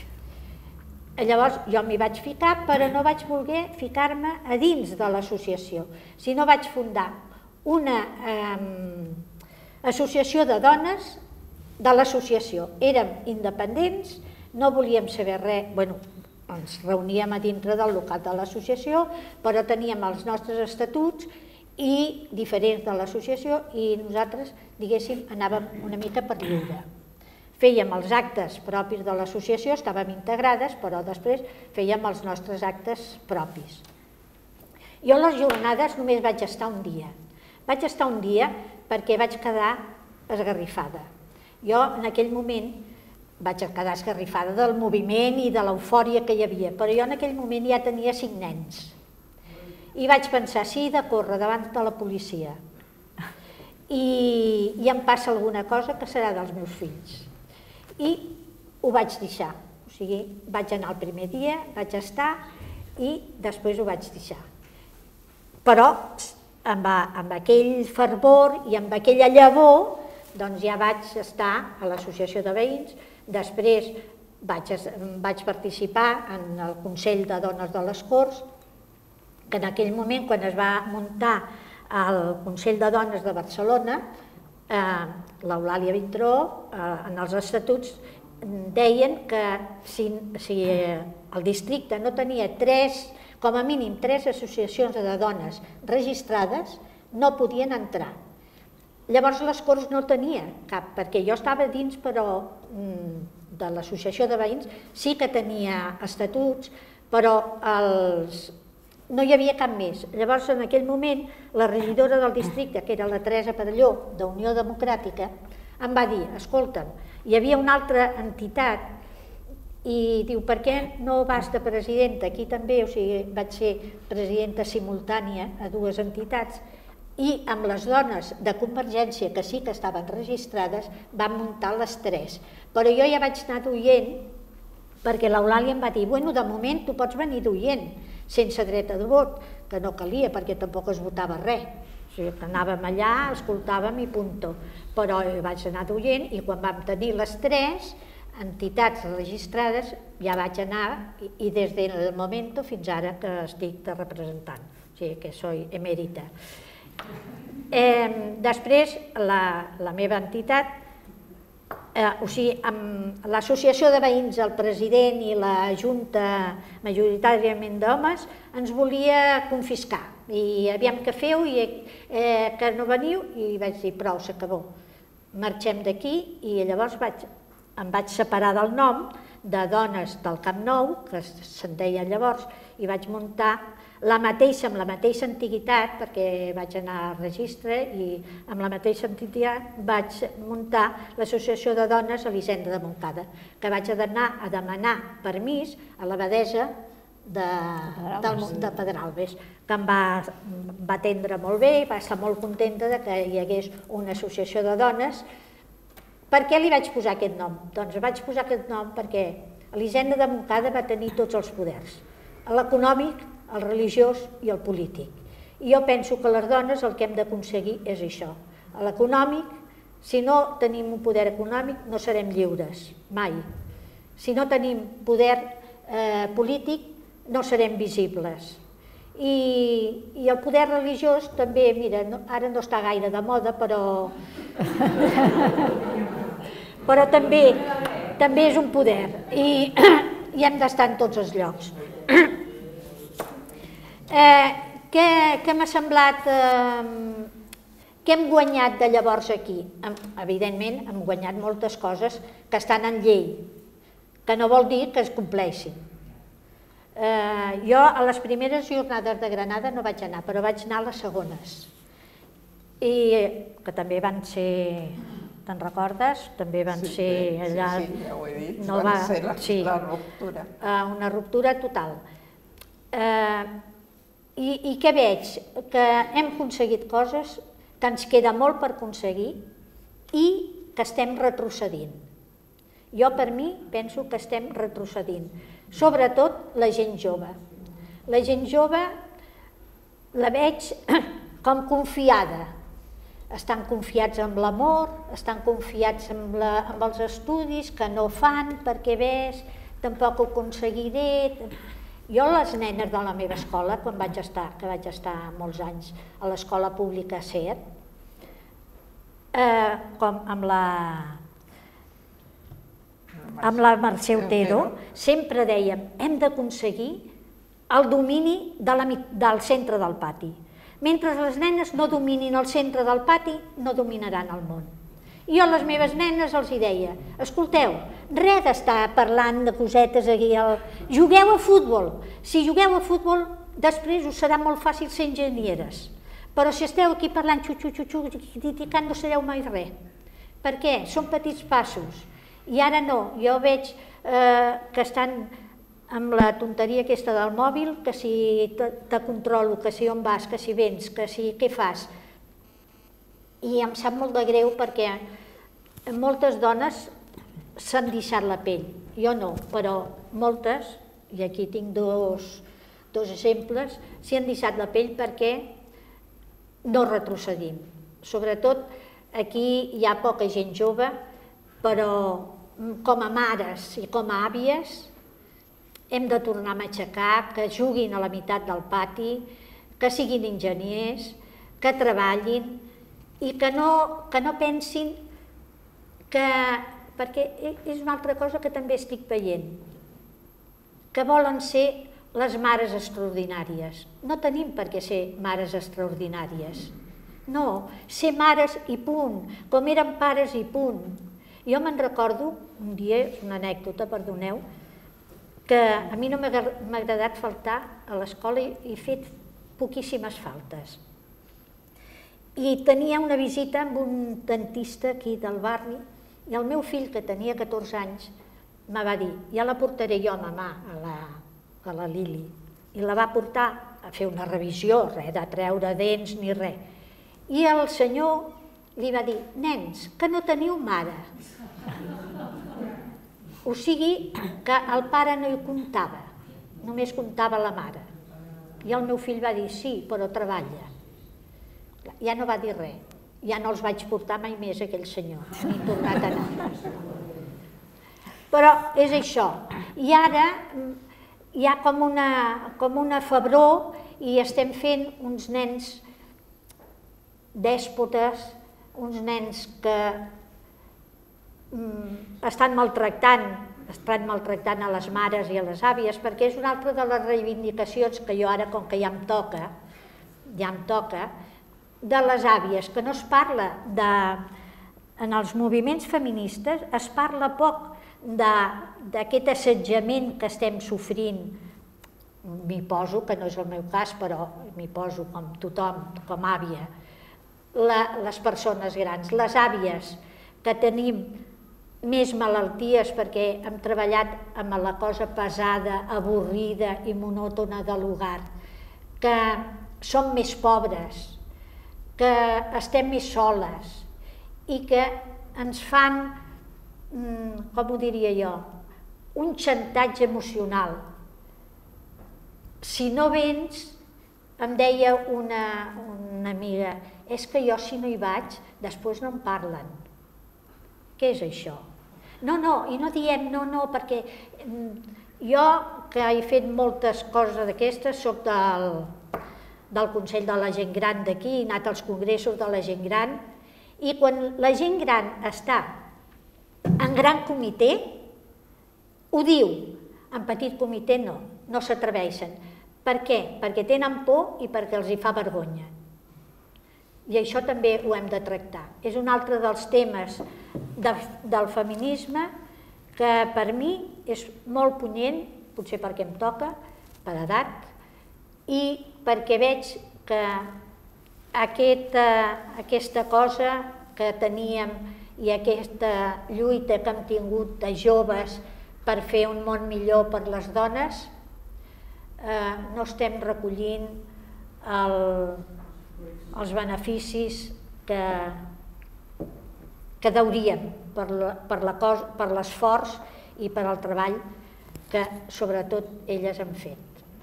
Llavors jo m'hi vaig ficar, però no vaig voler ficar-me a dins de l'associació, sinó vaig fundar una eh, associació de dones de l'associació. Érem independents, no volíem saber res, bueno, ens reuníem a dintre del local de l'associació, però teníem els nostres estatuts i diferents de l'associació i nosaltres, diguéssim, anàvem una mica per lliure. Fèiem els actes propis de l'associació, estàvem integrades, però després fèiem els nostres actes propis. Jo a les jornades només vaig estar un dia. Vaig estar un dia perquè vaig quedar esgarrifada. Jo en aquell moment vaig quedar esgarrifada del moviment i de l'eufòria que hi havia, però jo en aquell moment ja tenia cinc nens. I vaig pensar, sí, de córrer davant de la policia i, i em passa alguna cosa que serà dels meus fills. I ho vaig deixar, o sigui, vaig anar el primer dia, vaig estar i després ho vaig deixar. Però amb, amb aquell fervor i amb aquella llavor, doncs ja vaig estar a l'associació de veïns, després vaig, vaig participar en el Consell de Dones de les Corts, que en aquell moment, quan es va muntar el Consell de Dones de Barcelona, eh, l'Eulàlia Vintró, eh, en els estatuts, deien que si, si el districte no tenia tres, com a mínim tres associacions de dones registrades, no podien entrar. Llavors les Corts no tenia cap, perquè jo estava dins, però de l'associació de veïns sí que tenia estatuts, però els... no hi havia cap més. Llavors, en aquell moment, la regidora del districte, que era la Teresa Padelló, d'Unió Democràtica, em va dir, escolta'm, hi havia una altra entitat i diu, per què no vas de presidenta? Aquí també, o sigui, vaig ser presidenta simultània a dues entitats i amb les dones de Convergència, que sí que estaven registrades, van muntar les tres. Però jo ja vaig anar d'oient, perquè l'Eulàlia em va dir, bueno, de moment tu pots venir d'oient, sense dret a vot, que no calia, perquè tampoc es votava res. O sigui, anàvem allà, escoltàvem i punto. Però vaig anar d'oient i quan vam tenir les tres entitats registrades ja vaig anar i des del moment fins ara que estic de representant, o sigui que soy emèrita. Eh, després, la, la meva entitat, eh, o sigui, amb l'associació de veïns, el president i la junta majoritàriament d'homes ens volia confiscar i aviam què feu i eh, que no veniu, i vaig dir prou, s'acabó, marxem d'aquí. I llavors vaig, em vaig separar del nom de Dones del Camp Nou, que se'n deia llavors, i vaig muntar la mateixa, amb la mateixa antiguitat, perquè vaig anar al registre i amb la mateixa antiguitat vaig muntar l'Associació de Dones a l'Hisenda de Montcada, que vaig anar a demanar permís a l'abadessa de, de Pedralbes, que em va, va atendre molt bé, va estar molt contenta de que hi hagués una associació de dones. Per què li vaig posar aquest nom? Doncs vaig posar aquest nom perquè l'Hisenda de Montcada va tenir tots els poders, l'econòmic, el religiós i el polític. I jo penso que les dones el que hem d'aconseguir és això. A l'econòmic, si no tenim un poder econòmic, no serem lliures, mai. Si no tenim poder eh, polític, no serem visibles. I, i el poder religiós també, mira, no, ara no està gaire de moda, però... però també, també és un poder i, i hem d'estar en tots els llocs. Eh, què què m'ha semblat, eh, què hem guanyat de llavors aquí? Evidentment, hem guanyat moltes coses que estan en llei, que no vol dir que es compleixin. Eh, jo a les primeres jornades de Granada no vaig anar, però vaig anar a les segones, i que també van ser, te'n recordes? També van sí, ser allà... Sí, sí, ja ho he dit, no van va, ser la, sí, la ruptura. Una ruptura total. Eh, i, I què veig? Que hem aconseguit coses, que ens queda molt per aconseguir i que estem retrocedint. Jo, per mi, penso que estem retrocedint. Sobretot la gent jove. La gent jove la veig com confiada. Estan confiats en l'amor, estan confiats en, la, en els estudis, que no fan perquè ves, tampoc ho aconseguiré. Jo, les nenes de la meva escola, quan vaig estar, que vaig estar molts anys a l'escola pública S E R, eh, com amb la, amb la Mercè Otero, sempre dèiem, hem d'aconseguir el domini de la, del centre del pati. Mentre les nenes no dominin el centre del pati, no dominaran el món. I jo a les meves nenes els hi deia, escolteu, res d'estar parlant de cosetes aquí, el... jugueu a futbol. Si jugueu a futbol, després us serà molt fàcil ser enginyeres. Però si esteu aquí parlant xu-xu-xu-xu, criticant, no sereu mai res. Per què? Són petits passos. I ara no, jo veig eh, que estan amb la tonteria aquesta del mòbil, que si te controlo, que si on vas, que si vens, que si què fas. I em sap molt de greu perquè moltes dones s'han deixat la pell. Jo no, però moltes, i aquí tinc dos, dos exemples, s'hi han deixat la pell perquè no retrocedim. Sobretot aquí hi ha poca gent jove, però com a mares i com a àvies hem de tornar a matxacar, que juguin a la meitat del pati, que siguin enginyers, que treballin i que no, que no pensin que... perquè és una altra cosa que també estic veient, que volen ser les mares extraordinàries. No tenim per què ser mares extraordinàries. No, ser mares i punt, com eren pares i punt. Jo me'n recordo, un dia, és una anècdota, perdoneu, que a mi no m'ha agradat faltar a l'escola i he fet poquíssimes faltes. I tenia una visita amb un dentista aquí del barri i el meu fill, que tenia catorze anys, me va dir, ja la portaré jo a mamà, a la, a la Lili. I la va portar a fer una revisió, res de treure dents ni res. I el senyor li va dir, nens, que no teniu mare. O sigui que el pare no hi comptava, només comptava la mare. I el meu fill va dir, sí, però treballa. Ja no va dir res, ja no els vaig portar mai més aquell senyor, ni tornat a anar. Però és això, i ara hi ha com una, com una febror i estem fent uns nens dèspotes, uns nens que estan maltractant, estan maltractant a les mares i a les àvies, perquè és una altra de les reivindicacions que jo ara, com que ja em toca, ja em toca, de les àvies, que no es parla de... En els moviments feministes es parla poc d'aquest assetjament que estem sofrint m'hi poso, que no és el meu cas, però m'hi poso com tothom, com àvia, les persones grans, les àvies que tenim més malalties perquè hem treballat amb la cosa pesada, avorrida i monòtona de l'hogar, que som més pobres, que estem més soles i que ens fan, com ho diria jo, un xantatge emocional. Si no vens, em deia una, una amiga, és que jo si no hi vaig, després no em parlen. Què és això? No, no, i no diem no, no, perquè jo, que he fet moltes coses d'aquestes, soc del, del Consell de la Gent Gran d'aquí, he anat als congressos de la gent gran, i quan la gent gran està en gran comitè, ho diu, en petit comitè no, no s'atreveixen. Per què? Perquè tenen por i perquè els hi fa vergonya. I això també ho hem de tractar. És un altre dels temes de, del feminisme que per mi és molt punyent, potser perquè em toca, per edat, i perquè veig que aquesta, aquesta cosa que teníem i aquesta lluita que hem tingut de joves per fer un món millor per les dones, eh, no estem recollint el, els beneficis que, que deuríem per l'esforç i per al treball que sobretot elles han fet.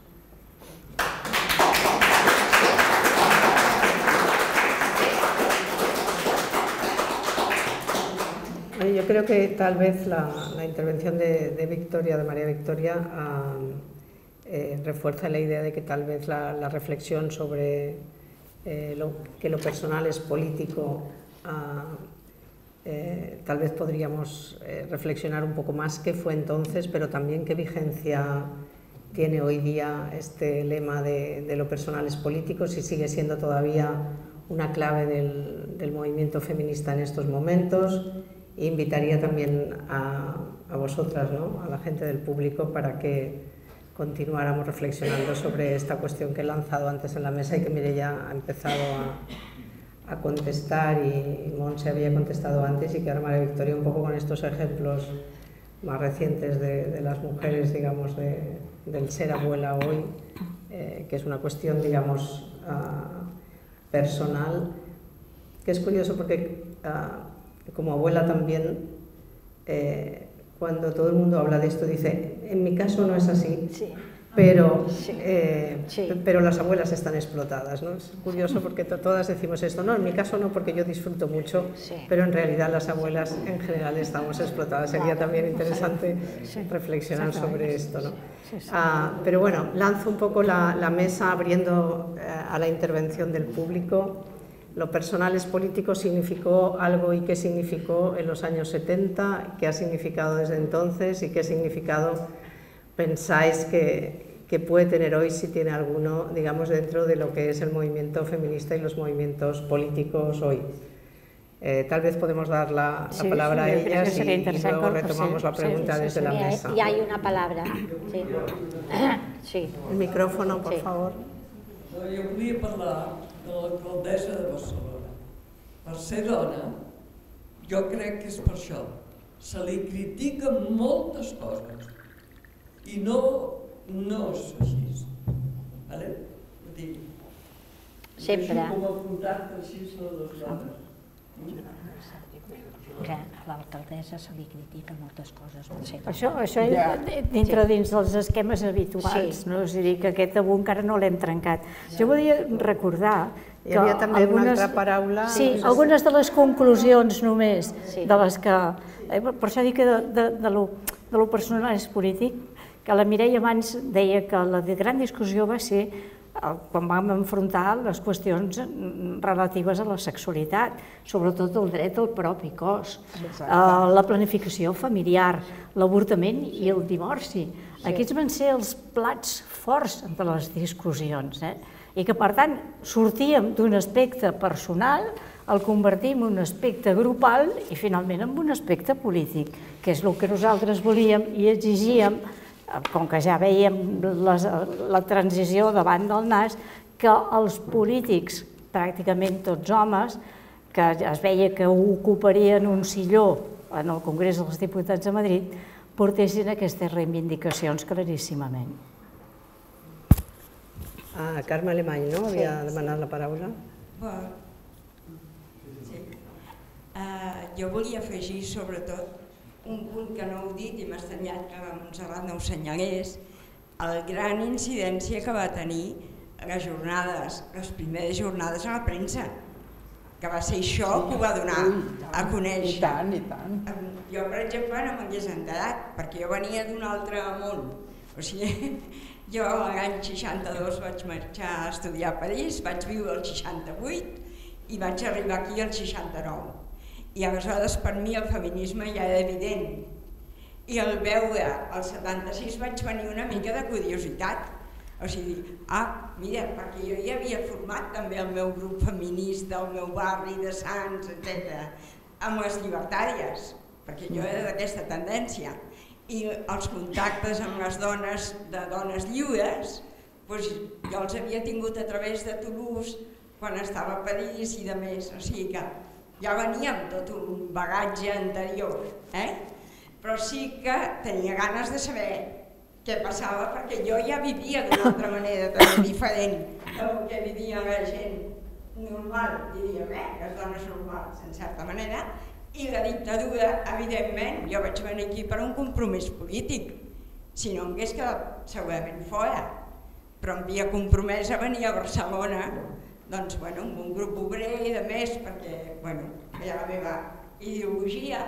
Yo creo que tal vez la, la intervención de, de Victoria, de María Victoria, uh, eh, refuerza la idea de que tal vez la, la reflexión sobre eh, lo, que lo personal es político, uh, eh, tal vez podríamos eh, reflexionar un poco más qué fue entonces, pero también qué vigencia tiene hoy día este lema de, de lo personal es político, si sigue siendo todavía una clave del, del movimiento feminista en estos momentos. E invitaría también a, a vosotras, ¿no?, a la gente del público, para que continuáramos reflexionando sobre esta cuestión que he lanzado antes en la mesa y que Mireia ha empezado a, a contestar y Montse había contestado antes, y que ahora María Victoria, un poco con estos ejemplos más recientes de, de las mujeres, digamos, de, del ser abuela hoy, eh, que es una cuestión, digamos, uh, personal, que es curioso porque uh, como abuela también, eh, cuando todo el mundo habla de esto, dice, en mi caso no es así, sí. Pero, sí. Eh, sí. pero las abuelas están explotadas, ¿no? Es curioso porque todas decimos esto, no, en mi caso no, porque yo disfruto mucho, sí. Pero en realidad las abuelas en general estamos explotadas. Sería también interesante sí. reflexionar sobre esto, ¿no? Sí, sí. Ah, pero bueno, lanzo un poco la, la mesa abriendo eh, a la intervención del público. Lo personal es político significó algo, y qué significó en los años setenta, qué ha significado desde entonces y qué significado pensáis que, que puede tener hoy, si tiene alguno, digamos, dentro de lo que es el movimiento feminista y los movimientos políticos hoy. Eh, tal vez podemos dar la, la sí, palabra sí, a ellas y, y luego retomamos sí, la pregunta sí, sí, desde sí, la sí, mesa. Y hay una palabra. Sí. Sí. El micrófono, por sí. favor. Jo volia parlar de l'alcaldessa de Barcelona. Per ser dona, jo crec que és per això. Se li critica moltes coses i no, no és així. Vale? Vull dir, sempre. Com a contacte així són les dones. Que a l'alcaldessa se li critica moltes coses. Això, això ja. dintre dins dels esquemes habituals, sí. no? És a dir, que aquest avui encara no l'hem trencat. Sí. Jo volia recordar que hi havia també algunes, una altra paraula... Sí, algunes de les conclusions només, sí. de les que... Eh, per això dic que de, de, de, lo, de lo personal és polític, que la Mireia abans deia que la gran discussió va ser quan vam enfrontar les qüestions relatives a la sexualitat, sobretot el dret al propi cos, la planificació familiar, l'avortament i el divorci. Aquests van ser els plats forts de les discussions, eh? I que, per tant, sortíem d'un aspecte personal, el convertim en un aspecte grupal i, finalment, en un aspecte polític, que és el que nosaltres volíem i exigíem com que ja veiem la transició davant del nas, que els polítics, pràcticament tots homes, que es veia que ocuparien un silló en el Congrés dels Diputats de Madrid, portessin aquestes reivindicacions claríssimament. Carme Alemany, no? Havia demanat la paraula. Jo volia afegir, sobretot, un punt que no heu dit i m'ha estranyat que la Montserrat no ho senyalés, la gran incidència que va tenir les jornades, les primeres jornades a la premsa, que va ser això que ho va donar a conèixer. I tant, i tant. Jo, per exemple, no m'hagués enterat, perquè jo venia d'un altre món. O sigui, jo l'any seixanta-dos vaig marxar a estudiar a París, vaig viure el seixanta-vuit i vaig arribar aquí el seixanta-nou. I aleshores per mi el feminisme ja era evident. I al veure el setanta-sis vaig venir una mica de curiositat. O sigui, ah, mira, perquè jo ja havia format també el meu grup feminista, el meu barri de Sants, etcètera, amb les llibertàries, perquè jo era d'aquesta tendència. I els contactes amb les dones de dones lliures, doncs jo els havia tingut a través de Toulouse quan estava a París i de més, o sigui que ja venia amb tot un bagatge anterior, però sí que tenia ganes de saber què passava perquè jo ja vivia d'una altra manera també diferent del que vivia la gent normal, diríem, les dones normals, en certa manera, i la dictadura, evidentment, jo vaig venir aquí per un compromís polític, si no em hagués quedat segurament fora, però em havia compromès a venir a Barcelona doncs, bueno, amb un grup obrer i de més, perquè, bueno, era la meva ideologia,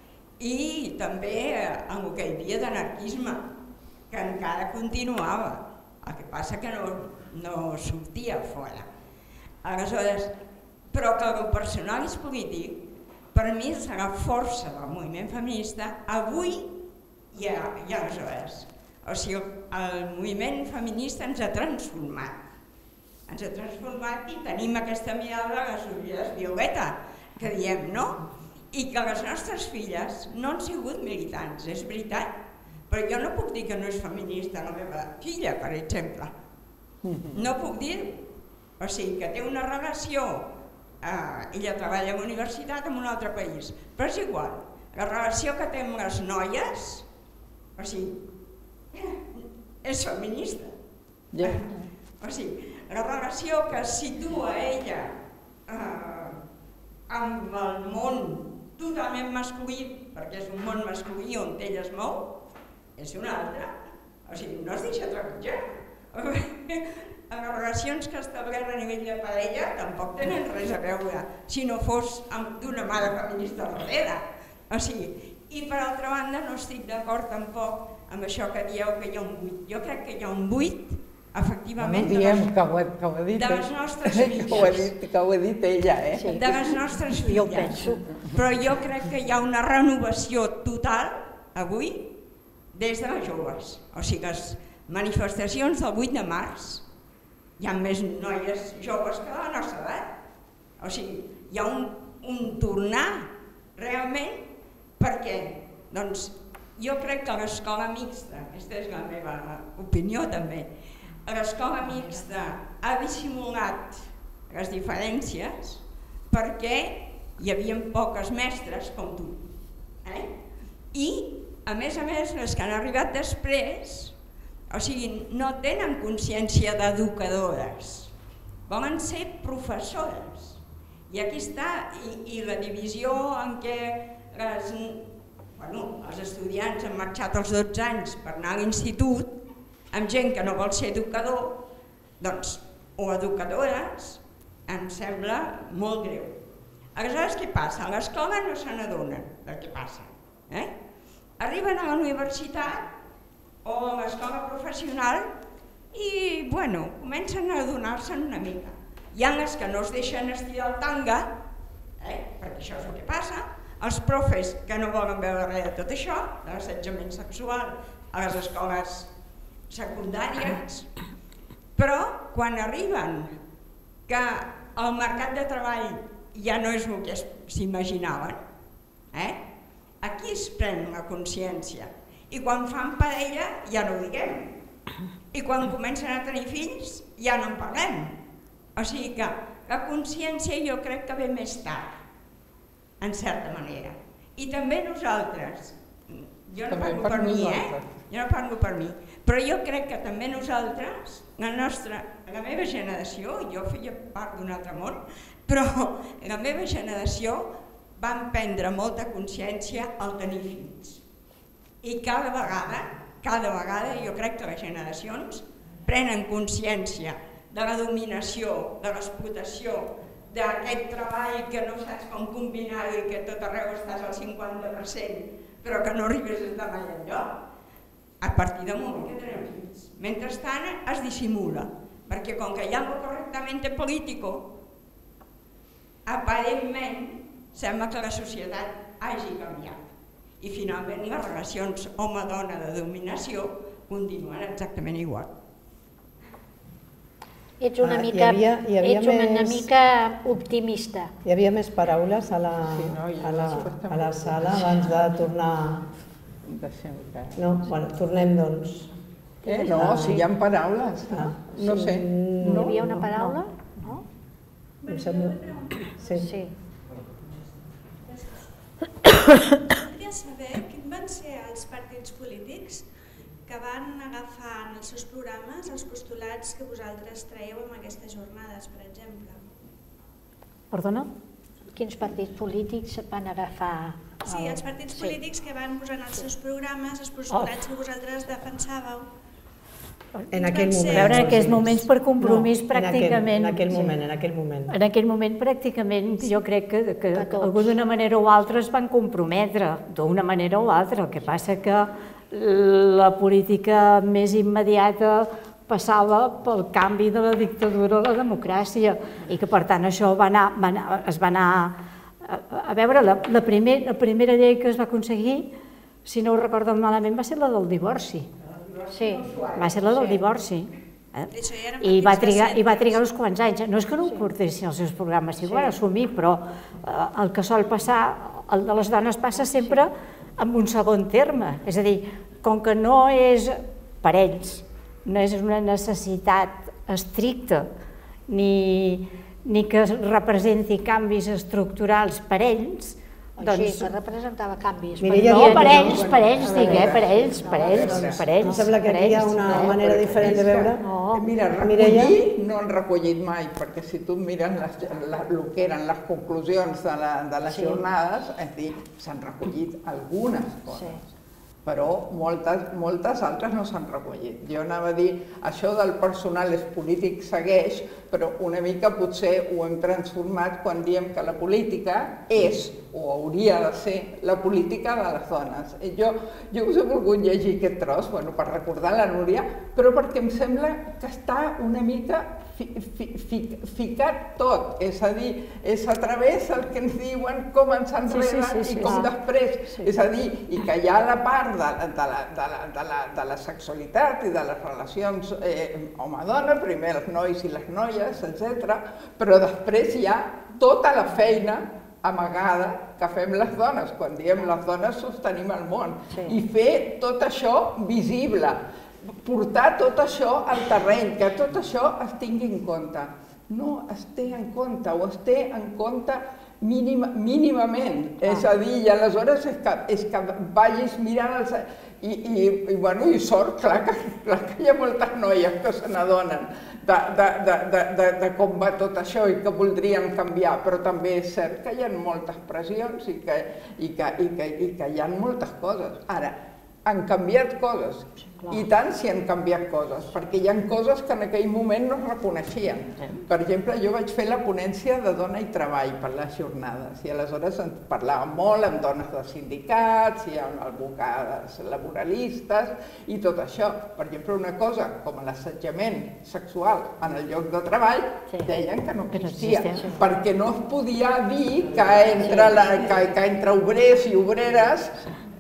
i també amb el que hi havia d'anarquisme, que encara continuava, el que passa que no, no sortia fora. Aleshores, però que el personal és polític, per mi és la força del moviment feminista avui i aleshores. O sigui, el moviment feminista ens ha transformat. Ens ha transformat i tenim aquesta mirada de les ulleres violeta, que diem, no? I que les nostres filles no han sigut militants, és veritat, però jo no puc dir que no és feminista la meva filla, per exemple. No puc dir-ho. O sigui, que té una relació, ella treballa a la universitat en un altre país, però és igual. La relació que té amb les noies, o sigui, és feminista. O sigui, la relació que situa ella amb el món totalment masculí, perquè és un món masculí on ella es mou, és una altra. O sigui, no es deixa trepitjar. Les relacions que estableix a nivell de parella tampoc tenen res a veure si no fos d'una mare feminista darrere. O sigui, i per altra banda no estic d'acord tampoc amb això que dieu que hi ha un buit. Jo crec que hi ha un buit efectivament, de les nostres filles. Que ho ha dit ella, eh? De les nostres filles. Però jo crec que hi ha una renovació total, avui, des de les joves. O sigui, les manifestacions del vuit de març, hi ha més noies joves que de la nostra edat. O sigui, hi ha un tornar, realment, perquè, doncs, jo crec que l'escola mixta, aquesta és la meva opinió també, l'escola mixta ha dissimulat les diferències perquè hi havia poques mestres com tu. I, a més a més, les que han arribat després, o sigui, no tenen consciència d'educadores, volen ser professores. I aquí està, i la divisió en què els estudiants han marxat als dotze anys per anar a l'institut, amb gent que no vol ser educador, doncs, o educadores, em sembla molt greu. Aleshores, què passa? A l'escola no se n'adonen del que passa. Arriben a la universitat o a l'escola professional i, bueno, comencen a adonar-se'n una mica. Hi ha les que no es deixen estirar el tanga, perquè això és el que passa, els profes que no volen veure res de tot això, de l'assetjament sexual a les escoles secundàries, però quan arriben que el mercat de treball ja no és el que s'imaginaven, aquí es pren la consciència I quan fan parella ja no ho diguem. I quan comencen a tenir fills ja no en parlem. O sigui que la consciència jo crec que ve més tard, en certa manera. I també nosaltres, jo no parlo per mi, eh? Jo no parlo per mi, però jo crec que també nosaltres, la nostra, la meva generació, jo feia part d'un altre món, però la meva generació vam prendre molta consciència al tenir fills. I cada vegada, cada vegada jo crec que les generacions prenen consciència de la dominació, de l'explotació, d'aquest treball que no saps com combinar-ho i que tot arreu estàs al cinquanta per cent, però que no arribes a estar mai enlloc. A partir del moment que tenen fills. Mentrestant es dissimula, perquè com que hi ha algo correctamente político, aparentment sembla que la societat hagi canviat. I finalment les relacions home-dona de dominació continuen exactament igual. Ets una Ah, hi mica, havia- hi havia ets una més- mica optimista. Hi havia més paraules a la, Sí, no, i a la, després també. a la sala abans de tornar... Deixem que... No? Bueno, tornem doncs. Eh, no, si hi ha paraules. Ah, No sé. Hi No, havia una no. paraula? No? Em sembla... Sí. Sí. Voldria saber quins van ser els partits polítics que van agafar en els seus programes els postulats que vosaltres traieu en aquestes jornades, per exemple. Perdona? Quins partits polítics van agafar? Sí, els partits Sí. polítics que van posar en els seus programes els postulats que vosaltres defensàveu. En aquell A moment. A veure, en aquells moments per compromís No, en aquell- pràcticament... En aquell sí. moment, en aquell moment. En aquell moment pràcticament jo crec que, que, Que que tots. algú d'una manera o altra es van comprometre, d'una manera o altra. El que passa que la política més immediata passava pel canvi de la dictadura a la democràcia i que per tant això va anar, va anar, es va anar... A, a veure, la, la, primer, la primera llei que es va aconseguir, si no ho recordo malament, va ser la del divorci. Sí. Va ser la del divorci. Eh? Això ja eren I va partits trigar, i va recents. trigar uns quants anys. No és que no ho portessin els seus programes, s'hi van assumir, però eh, el que sol passar, el de les dones passa sempre en un segon terme. És a dir, com que no és per ells, no és una necessitat estricta, ni, ni que representi canvis estructurals per ells, Doncs... Sí, que representava canvis. Mireia, no, hi ha- per ells, per ells, dic, eh? Per ells, per ells, per ells. Em sembla que aquí hi ha una manera diferent de veure. No. Mira, Mireia? recollir no han recollit mai, perquè si tu mires les, la, el que eren les conclusions de, la, de les Sí. jornades, és dir, s'han recollit algunes coses. Sí. Però moltes, moltes altres no s'han recollit. Jo anava a dir, això del personal és polític segueix, però una mica potser ho hem transformat quan diem que la política és o hauria de ser la política de les dones. I jo, jo us he volgut llegir aquest tros, bueno, per recordar la Núria, però perquè em sembla que està una mica fi, fi, fi, ficat tot, és a dir, és a través el que ens diuen com ens enreden Sí, sí, sí, sí, i com sí. després, Sí. és a dir, i que hi ha la part de, de, la, de, la, de, la, de la sexualitat i de les relacions eh, home-dona, primer els nois i les noies, etcètera, però després hi ha tota la feina amagada que fem les dones, quan diem les dones sostenim el món, Sí. i fer tot això visible, portar tot això al terreny, que tot això es tingui en compte. No es té en compte, o es té en compte mínima, mínimament, és a dir, i aleshores és que, és que vagis mirant els... I, i, i, bueno, i sort, clar que, clar que hi ha moltes noies que se n'adonen de, de, de, de, de, de com va tot això i que voldrien canviar, però també és cert que hi ha moltes pressions i que, i que, i que, i que hi ha moltes coses. Ara, han canviat coses, i tant si han canviat coses, perquè hi ha coses que en aquell moment no es reconeixien. Per exemple, jo vaig fer la ponència de dona i treball per les jornades, i aleshores ens parlàvem molt amb dones de sindicats, i amb advocades laboralistes, i tot això. Per exemple, una cosa com l'assetjament sexual en el lloc de treball, Sí. deien que no Que no existia, existia. perquè no es podia dir que entre, la, que, que entre obrers i obreres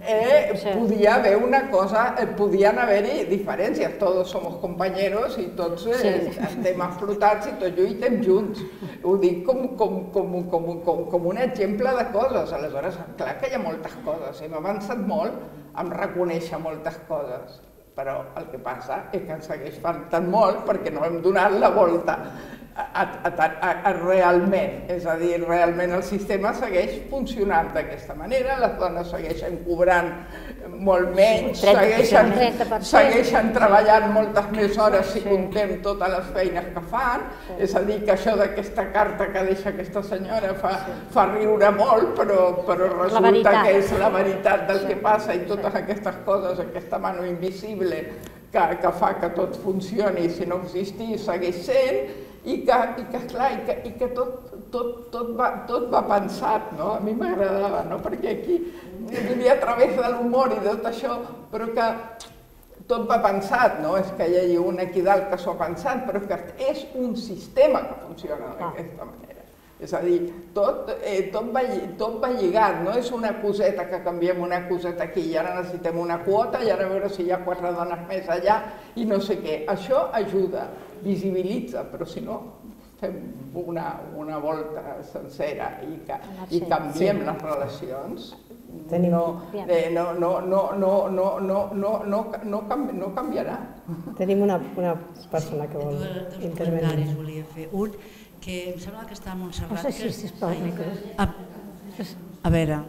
Eh, podia haver una cosa, eh, podien haver-hi diferències, tots som compañeros i tots eh, sí. estem explotats i tots lluitem junts. Ho dic com, com, com, com, com, com un exemple de coses. Aleshores, clar que hi ha moltes coses, hem avançat molt en reconèixer moltes coses, però el que passa és que ens segueix faltant molt perquè no hem donat la volta a, a, a, a realment, és a dir, realment el sistema segueix funcionant d'aquesta manera, les dones segueixen cobrant molt menys, segueixen, segueixen treballant moltes més hores si comptem totes les feines que fan, és a dir, que això d'aquesta carta que deixa aquesta senyora fa, fa riure molt, però, però resulta que és la veritat del que passa i totes aquestes coses, aquesta mano invisible que, que fa que tot funcioni si no existís segueix sent, i que, i que, clar, i que, i que tot, tot, tot, va, tot va pensat, no? A mi m'agradava, no? Perquè aquí vivia a través de l'humor i tot això, però que tot va pensat, no? És que hi hagi un aquí dalt que s'ho ha pensat, però que és un sistema que funciona d'aquesta manera. És a dir, tot, eh, tot, va, tot va lligat, no és una coseta que canviem una coseta aquí i ara necessitem una quota i ara a veure si hi ha quatre dones més allà i no sé què. Això ajuda, visibilitza, però si no fem una, una volta sencera i, que, i canviem les relacions, no, eh, no, no, no, no, no, no, no, no, no, canvi, no canviarà. Tenim una, una persona que vol dos intervenir. comentaris volia fer. Un, que em sembla que està a Montserrat. No sé si sisplau, a, a veure.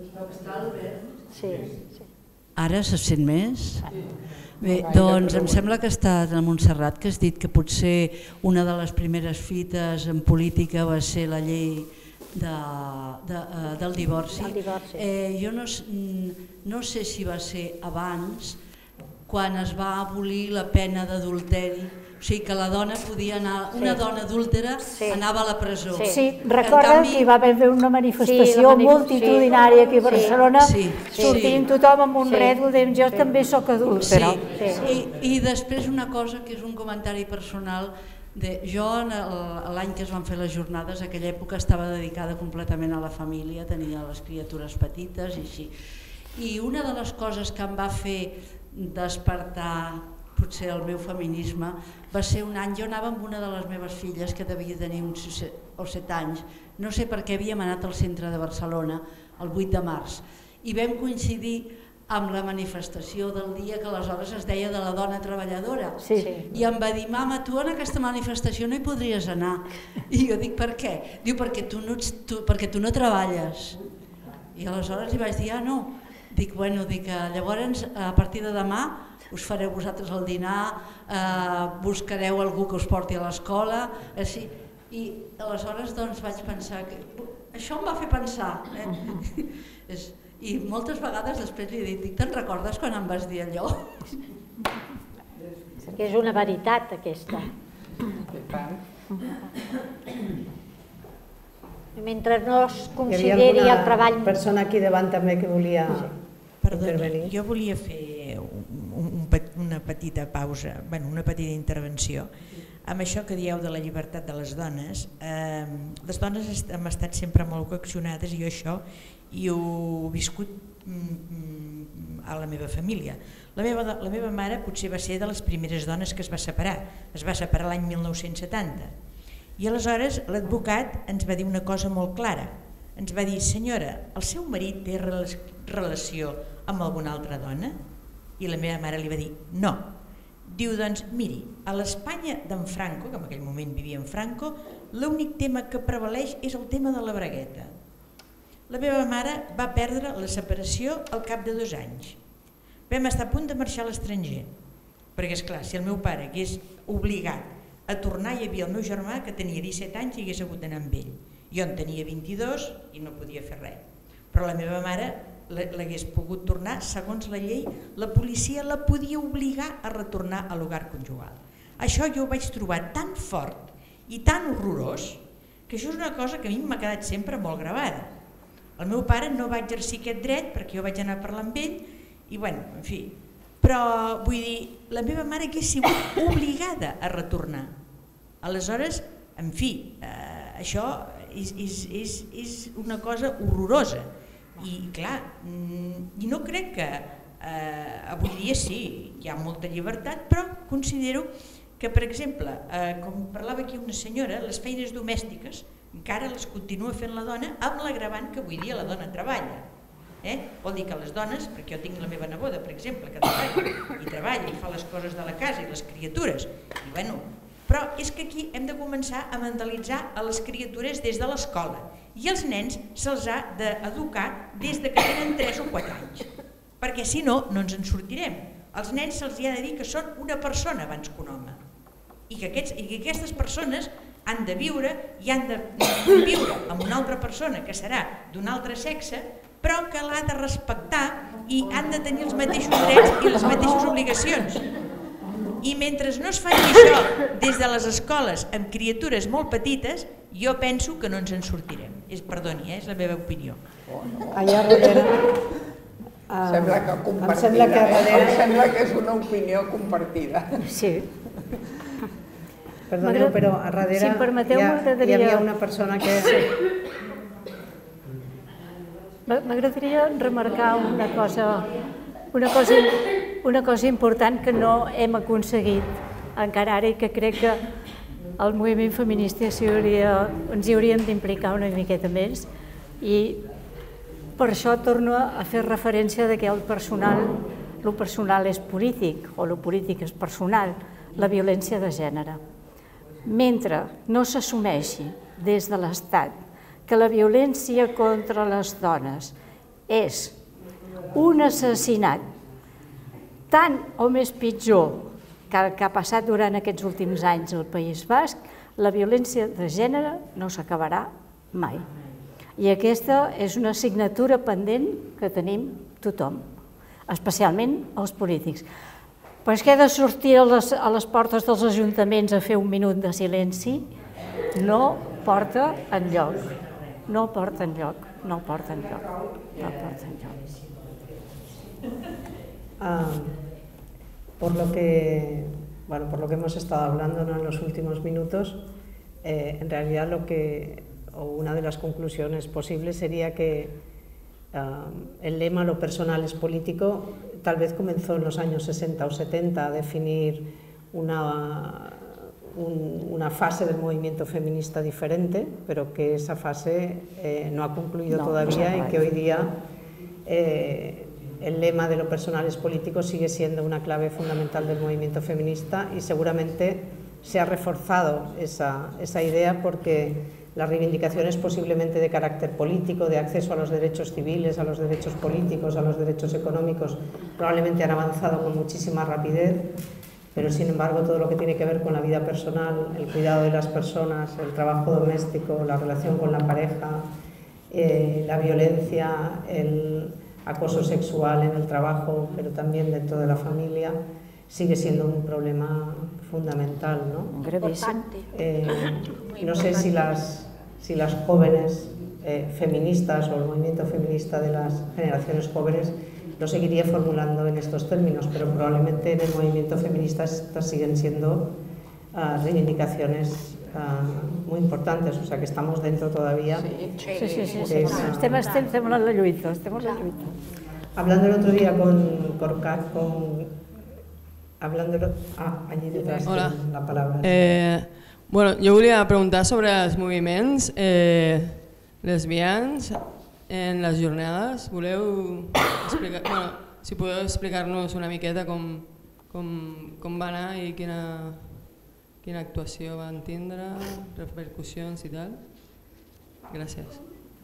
Sí, sí. Ara se sent més? Bé, doncs em sembla que està a Montserrat, que has dit que potser una de les primeres fites en política va ser la llei de, de, uh, del divorci. El divorci. Eh, jo no, no sé si va ser abans, quan es va abolir la pena d'adulteri, o sigui que la dona podia anar, una sí. dona adúltera sí. anava a la presó. Sí, sí. Recorda canvi... que hi va haver una manifestació sí, multitudinària aquí a Barcelona, sí. Sí. sortint sí. tothom amb un sí. rètol dient jo sí. també sóc adúltera. Sí. Sí. I, I després una cosa que és un comentari personal, de, jo l'any que es van fer les jornades, aquella època estava dedicada completament a la família, tenia les criatures petites i així. I una de les coses que em va fer despertar potser el meu feminisme va ser un any, jo anava amb una de les meves filles que devia tenir uns o set anys, no sé per què havíem anat al centre de Barcelona el vuit de març i vam coincidir amb la manifestació del dia que aleshores es deia de la dona treballadora sí. i em va dir, mama, tu en aquesta manifestació no hi podries anar i jo dic, per què? Diu, perquè tu no, tu, perquè tu no treballes i aleshores li vaig dir, ah no dic, bueno, dic, llavors a partir de demà us fareu vosaltres el dinar, eh, buscareu algú que us porti a l'escola, així. I aleshores doncs vaig pensar que això em va fer pensar. Eh? I moltes vegades després li dic, te'n recordes quan em vas dir allò? Perquè és una veritat aquesta. Mentre no es consideri el treball... Hi havia persona aquí davant també que volia intervenir. Jo volia fer una petita pausa, bueno, una petita intervenció. Amb això que dieu de la llibertat de les dones, eh, les dones hem estat sempre molt coaccionades i jo això i ho he viscut a la meva família. La meva, la meva mare potser va ser de les primeres dones que es va separar, es va separar l'any mil nou-cents setanta i aleshores l'advocat ens va dir una cosa molt clara, ens va dir, senyora, el seu marit té relació amb alguna altra dona? I la meva mare li va dir, no. Diu, doncs, miri, a l'Espanya d'en Franco, que en aquell moment vivia en Franco, l'únic tema que prevaleix és el tema de la bragueta. La meva mare va perdre la separació al cap de dos anys. Vam estar a punt de marxar a l'estranger, perquè, esclar, si el meu pare hagués obligat a tornar, hi havia el meu germà que tenia disset anys i hagués hagut d'anar amb ell. Jo en tenia vint-i-dos i no podia fer res. Però la meva mare l'hagués pogut tornar, segons la llei, la policia la podia obligar a retornar a l'hogar conjugal. Això jo ho vaig trobar tan fort i tan horrorós que això és una cosa que a mi m'ha quedat sempre molt gravada. El meu pare no va exercir aquest dret perquè jo vaig anar a parlar amb ell i, bueno, en fi, però vull dir, la meva mare hagués sigut obligada a retornar. Aleshores, en fi, eh, això és, és, és, és una cosa horrorosa. i clar, i no crec que eh, avui dia sí, hi ha molta llibertat, però considero que, per exemple, eh, com parlava aquí una senyora, les feines domèstiques encara les continua fent la dona amb l'agravant que avui dia la dona treballa. Eh? Vol dir que les dones, perquè jo tinc la meva neboda, per exemple, que treballa i treballa i fa les coses de la casa i les criatures, i bueno, però és que aquí hem de començar a mentalitzar a les criatures des de l'escola i els nens se'ls ha d'educar des de que tenen tres o quatre anys, perquè si no, no ens en sortirem. Als nens se'ls ha de dir que són una persona abans que un home i que, aquests, i que aquestes persones han de viure i han de viure amb una altra persona que serà d'un altre sexe, però que l'ha de respectar i han de tenir els mateixos drets i les mateixes obligacions. I mentre no es faci això des de les escoles amb criatures molt petites, jo penso que no ens en sortirem. És, perdoni, eh, és la meva opinió. Allà darrere... Sembla que compartida, em sembla que darrere... em sembla que és una opinió compartida. Sí. Perdoneu, però a darrere si em permeteu, hi, ha, hi havia una persona que... M'agradaria remarcar una cosa, una, cosa, una cosa important que no hem aconseguit encara ara i que crec que el moviment feminista s'hi hauria, ens hi hauríem d'implicar una miqueta més, i per això torno a fer referència de que el personal, el personal és polític o el polític és personal, la violència de gènere. Mentre no s'assumeixi des de l'Estat que la violència contra les dones és un assassinat tant o més pitjor que el que ha passat durant aquests últims anys al País Basc, la violència de gènere no s'acabarà mai. I aquesta és una assignatura pendent que tenim tothom, especialment els polítics. Però és que he de sortir a les, a les portes dels ajuntaments a fer un minut de silenci, no porta enlloc, no porta enlloc, no porta enlloc, no porta enlloc. Uh, por lo que, bueno, por lo que hemos estado hablando, ¿no?, en los últimos minutos, eh, en realidad lo que, o una de las conclusiones posibles sería que uh, el lema "lo personal es político" tal vez comenzó en los años sesenta o setenta a definir una, un, una fase del movimiento feminista diferente, pero que esa fase eh, no ha concluido no, todavía no y que hoy día eh, el lema de "lo personal es político" sigue siendo una clave fundamental del movimiento feminista, y seguramente se ha reforzado esa, esa idea porque las reivindicaciones posiblemente de carácter político, de acceso a los derechos civiles, a los derechos políticos, a los derechos económicos, probablemente han avanzado con muchísima rapidez, pero sin embargo todo lo que tiene que ver con la vida personal, el cuidado de las personas, el trabajo doméstico, la relación con la pareja, eh, la violencia, el acoso sexual en el trabajo, pero también dentro de la familia, sigue siendo un problema fundamental, ¿no? Eh, no sé si las, si las jóvenes eh, feministas o el movimiento feminista de las generaciones jóvenes lo seguiría formulando en estos términos, pero probablemente en el movimiento feminista estas siguen siendo uh, reivindicaciones uh, muy importantes, o sea que estamos dentro todavía. Sí, sí, sí, sí, sí. Esa... Estem, estem, estem en la lluita, estem en la lluita. Hablando el otro día con Corcat, con... Hablando... Ah, allí detrás Hola. La palabra. Eh, bueno, jo volia preguntar sobre els moviments eh, lesbians en les jornades. Voleu explicar, bueno, si podeu explicar-nos una miqueta com, com, com va anar i quina, quina actuació van tindre, repercussions i tal? Gràcies.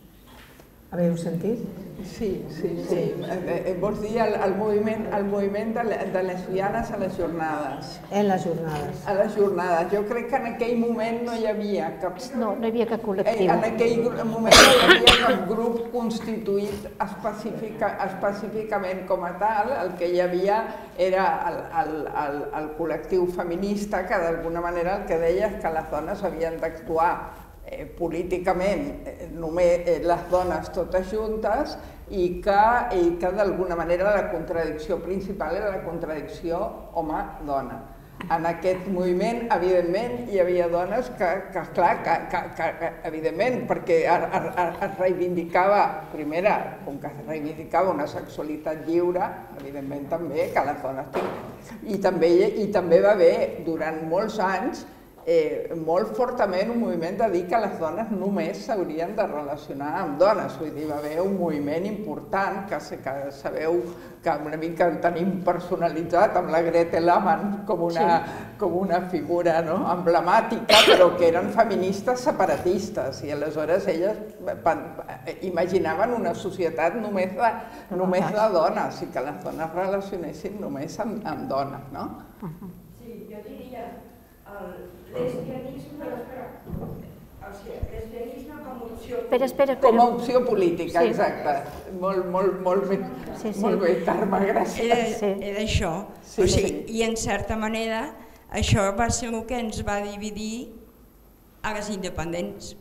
Haveu sentit? Sí, sí, sí. Eh, vols dir el, el moviment, el moviment de, de lesbianes a les jornades. En les jornades. A les jornades. Jo crec que en aquell moment no hi havia cap... No, no hi havia cap col·lectiu. En aquell moment no hi havia cap grup constituït específica, específicament com a tal. El que hi havia era el, el, el, el col·lectiu feminista, que d'alguna manera el que deia és que les dones havien d'actuar Eh, políticament eh, només eh, les dones totes juntes i que, i que d'alguna manera la contradicció principal era la contradicció home-dona. En aquest moviment, evidentment, hi havia dones que, que clar, que, que, que, evidentment, perquè es reivindicava, primera, com que es reivindicava una sexualitat lliure, evidentment també, que les dones tinguin. I també, i també va haver, durant molts anys, eh, molt fortament un moviment de dir que les dones només s'haurien de relacionar amb dones. Vull dir, va haver un moviment important, que, que sabeu que una mica el tenim personalitzat amb la Gretel Amann com una, sí. com una figura no? emblemàtica, però que eren feministes separatistes i aleshores elles imaginaven una societat només de, només de dones i que les dones relacionessin només amb, amb dones. No? Sí, jo diria el lesbianisme, o sigui, lesbianisme com a opció espera, espera, espera. Com a opció política, sí. Exacte. Molt, molt, molt bé, sí, sí. Molt bé, Carme, gràcies. Era, era això. Sí, o sigui, sí. I en certa manera això va ser el que ens va dividir a les independents.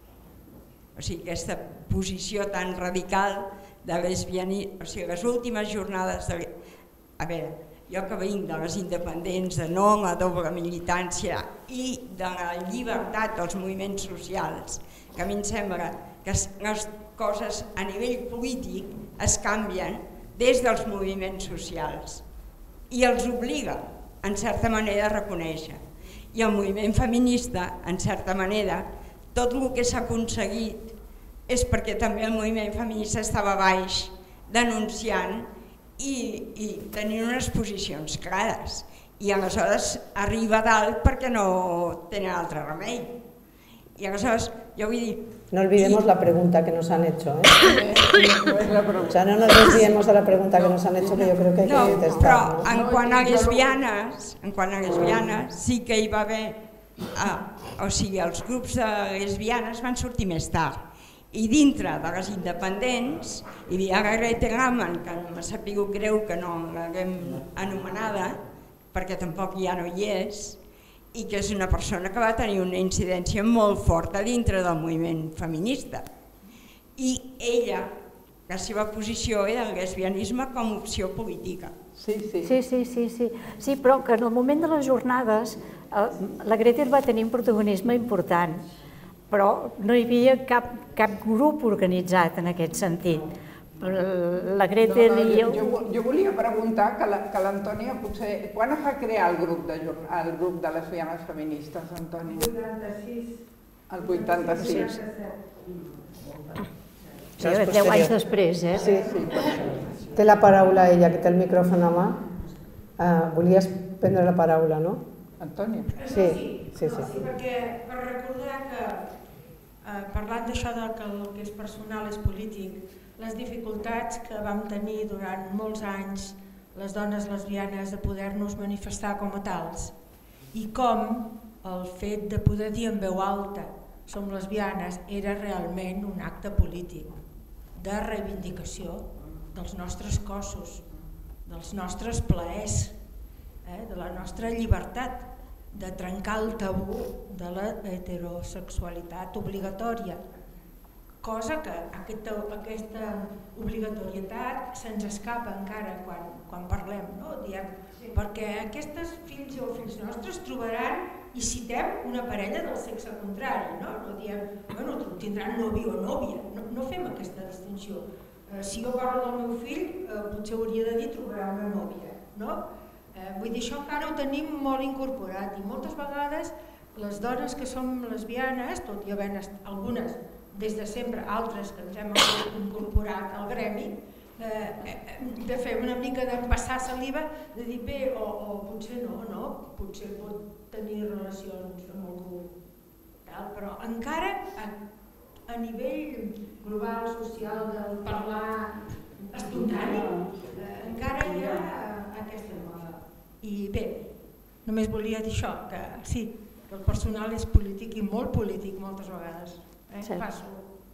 O sigui, aquesta posició tan radical de lesbianisme, o sigui, les últimes jornades de... A veure, jo que vinc de les independents, de no la doble militància i de la llibertat dels moviments socials, que a mi em sembla que les coses a nivell polític es canvien des dels moviments socials i els obliga, en certa manera, a reconèixer. I el moviment feminista, en certa manera, tot el que s'ha aconseguit és perquè també el moviment feminista estava baix, denunciant i, i tenint unes posicions clares. I aleshores arriba a dalt perquè no tenen altre remei. I aleshores, jo vull dir... No olvidemos la pregunta que nos han hecho, ¿eh? O sea, no nos desviemos de la pregunta que nos han hecho, que yo creo que hay que contestar. No, però en quant a lesbianes, en quant a lesbianes, sí que hi va haver... O sigui, els grups de lesbianes van sortir més tard. I dintre de les independents hi havia la Gretel Amann, que m'ha sabut greu que no l'haguem anomenada, perquè tampoc ja no hi és, i que és una persona que va tenir una incidència molt forta dintre del moviment feminista. I ella, la seva posició era el lesbianisme com a opció política. Sí, sí. Sí, sí, sí, sí. Sí, però que en el moment de les jornades la Gretel va tenir un protagonisme important, però no hi havia cap, cap grup organitzat en aquest sentit. La Gretel no, no, i jo... jo... Jo volia preguntar que l'Antònia potser... Quan es va crear el grup de, el grup de lesbianes feministes, Antònia? El vuitanta-sis. El vuitanta-sis. Sí, deu anys després, eh? Sí, sí. Té la paraula ella, que té el micròfon a mà. Uh, volies prendre la paraula, no? Antònia? Sí, sí, sí. Sí, perquè per recordar que, eh, parlant d'això que el que és personal és polític, les dificultats que vam tenir durant molts anys les dones lesbianes de poder-nos manifestar com a tals i com el fet de poder dir en veu alta som lesbianes era realment un acte polític de reivindicació dels nostres cossos, dels nostres plaers, eh, de la nostra llibertat, de trencar el tabú de la heterosexualitat obligatòria. Cosa que aquesta, aquesta obligatorietat se'ns escapa encara quan, quan parlem, no? Diem, perquè aquests fills o fills nostres trobaran i citem una parella del sexe contrari, no? No diem, bueno, tindran nòvio o nòvia, no, no fem aquesta distinció. Eh, si jo parlo del meu fill, eh, potser hauria de dir trobarà una nòvia, no? Eh, vull dir, això encara ho tenim molt incorporat i moltes vegades les dones que som lesbianes, tot i havent algunes des de sempre, altres que ens hem incorporat al gremi, eh, de fer una mica d'empassar saliva, de dir bé, o, o potser no, no, potser pot tenir relacions amb algú, tal, però encara a, a nivell global, social, del parlar espontani, eh, encara hi ha aquesta cosa. I bé, només volia dir això, que sí, que el personal és polític i molt polític moltes vegades. Eh? Sí. Passo.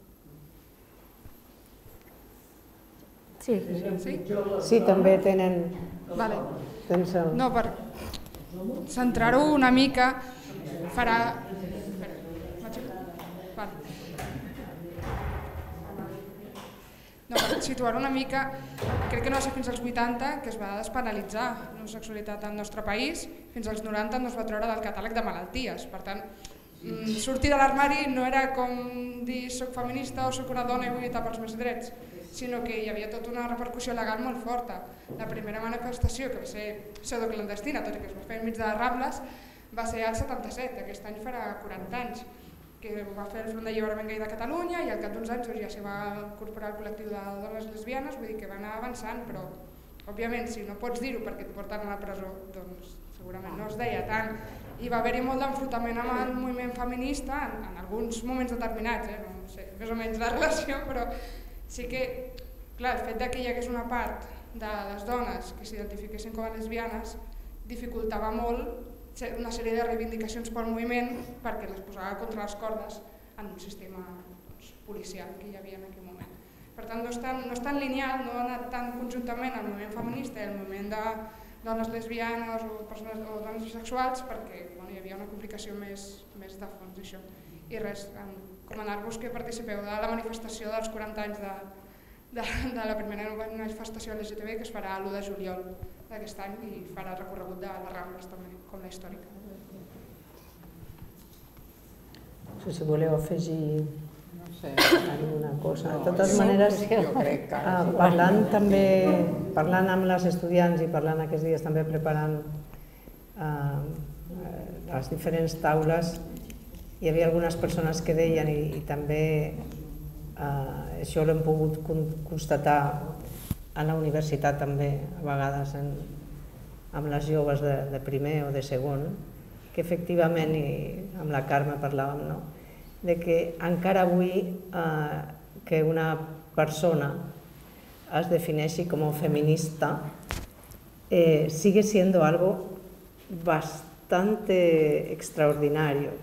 Sí. Sí? Sí, també tenen... Vale. Tens el... No, per centrar-ho una mica farà... Vale. No, per situar una mica, crec que no va ser fins als vuitanta que es va despenalitzar l'homosexualitat al nostre país, fins als noranta no es va treure del catàleg de malalties. Per tant, sortir de l'armari no era com dir soc feminista o soc una dona i vull lluitar pels meus drets, sinó que hi havia tota una repercussió legal molt forta. La primera manifestació, que va ser pseudoclandestina, tot i que es va fer enmig de les Rambles, va ser al setanta-set, aquest any farà quaranta anys, que ho va fer el Front d'Alliberament Gai de Catalunya i al cap d'uns anys ja s'hi va incorporar el col·lectiu de dones lesbianes, vull dir que va anar avançant, però òbviament si no pots dir-ho perquè et porten a la presó, doncs segurament no es deia tant. I va haver-hi molt d'enfrontament amb el moviment feminista en, en alguns moments determinats, eh? No sé més o menys la relació, però sí que, clar, el fet que hi hagués una part de les dones que s'identifiquessin com a lesbianes dificultava molt una sèrie de reivindicacions pel moviment perquè les posava contra les cordes en un sistema doncs, policial que hi havia en aquell moment. Per tant, no és tan, no és tan lineal, no ha anat tan conjuntament el moviment feminista i el moviment de dones lesbianes o, persones, o dones bisexuals perquè bueno, hi havia una complicació més, més de fons d'això. I res, recomanar-vos que participeu de la manifestació dels quaranta anys de, de, de la primera manifestació L G T B que es farà l'u de juliol d'aquest any i farà el recorregut de les Rambles també, com la històrica. No sé si voleu afegir no sé, alguna cosa. De no, totes jo, maneres, jo crec que ah, parlant també, parlant amb les estudiants i parlant aquests dies també preparant eh, les diferents taules, hi havia algunes persones que deien i, i també eh, això l'hem pogut constatar a la universitat també, a vegades en, amb les joves de, de primer o de segon, que efectivament, i amb la Carme parlàvem, no? De que encara avui eh, que una persona es defineixi com a feminista eh, sigue siendo algo bastante extraordinario.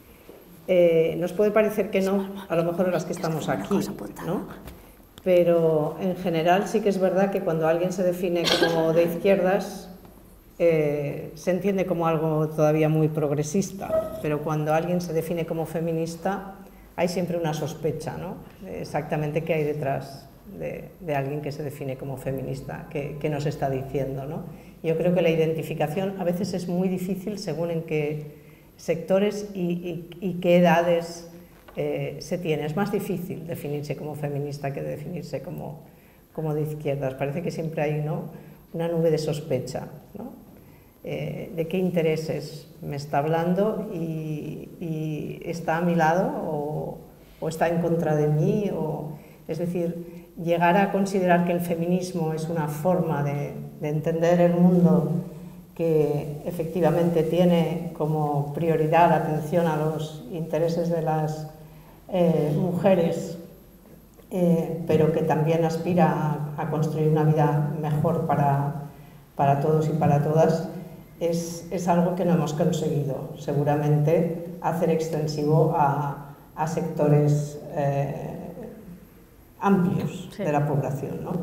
Eh, nos puede parecer que no, a lo mejor a las que estamos aquí, ¿no? Pero en general sí que es verdad que cuando alguien se define como de izquierdas eh, se entiende como algo todavía muy progresista, pero cuando alguien se define como feminista hay siempre una sospecha, ¿no? Exactamente qué hay detrás de, de alguien que se define como feminista, qué, qué nos está diciendo, ¿no? Yo creo que la identificación a veces es muy difícil según en qué sectores y, y, y qué edades Eh, se tiene. Es más difícil definirse como feminista que definirse como, como de izquierdas. Parece que siempre hay, ¿no?, una nube de sospecha, ¿no? Eh, de qué intereses me está hablando y, y está a mi lado o, o está en contra de mí. O, es decir, llegar a considerar que el feminismo es una forma de, de entender el mundo que efectivamente tiene como prioridad la atención a los intereses de las Eh, mujeres, eh, pero que también aspira a, a construir una vida mejor para, para todos y para todas, es, es algo que no hemos conseguido, seguramente, hacer extensivo a, a sectores eh, amplios sí. de la población, ¿no?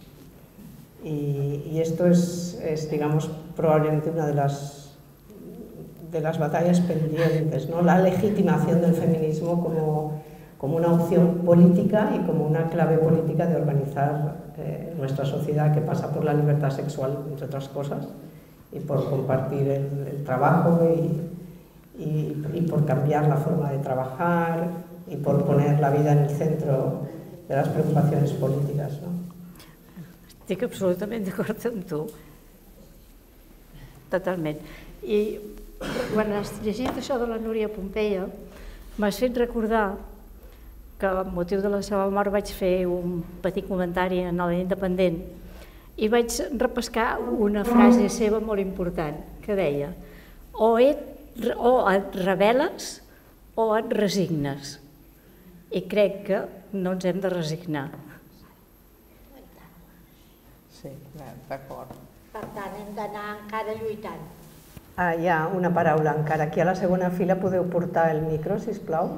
Y, y esto es, es, digamos, probablemente una de las de las batallas pendientes, ¿no? La legitimación del feminismo como, como una opción política y como una clave política de organizar eh, nuestra sociedad, que pasa por la libertad sexual, entre otras cosas, y por compartir el, el trabajo y, y, y por cambiar la forma de trabajar y por poner la vida en el centro de las preocupaciones políticas, ¿no? Estic absolutament d'acord amb tu, totalment. I quan has llegit això de la Núria Pompeia, m'has fet recordar que amb motiu de la seva mort vaig fer un petit comentari en l'Independent i vaig repescar una frase seva molt important que deia o et, o et rebel·les o et resignes, i crec que no ens hem de resignar. Sí, d'acord. Per tant, hem d'anar encara lluitant. Ah, hi ha una paraula encara. Aquí a la segona fila podeu portar el micro, sisplau.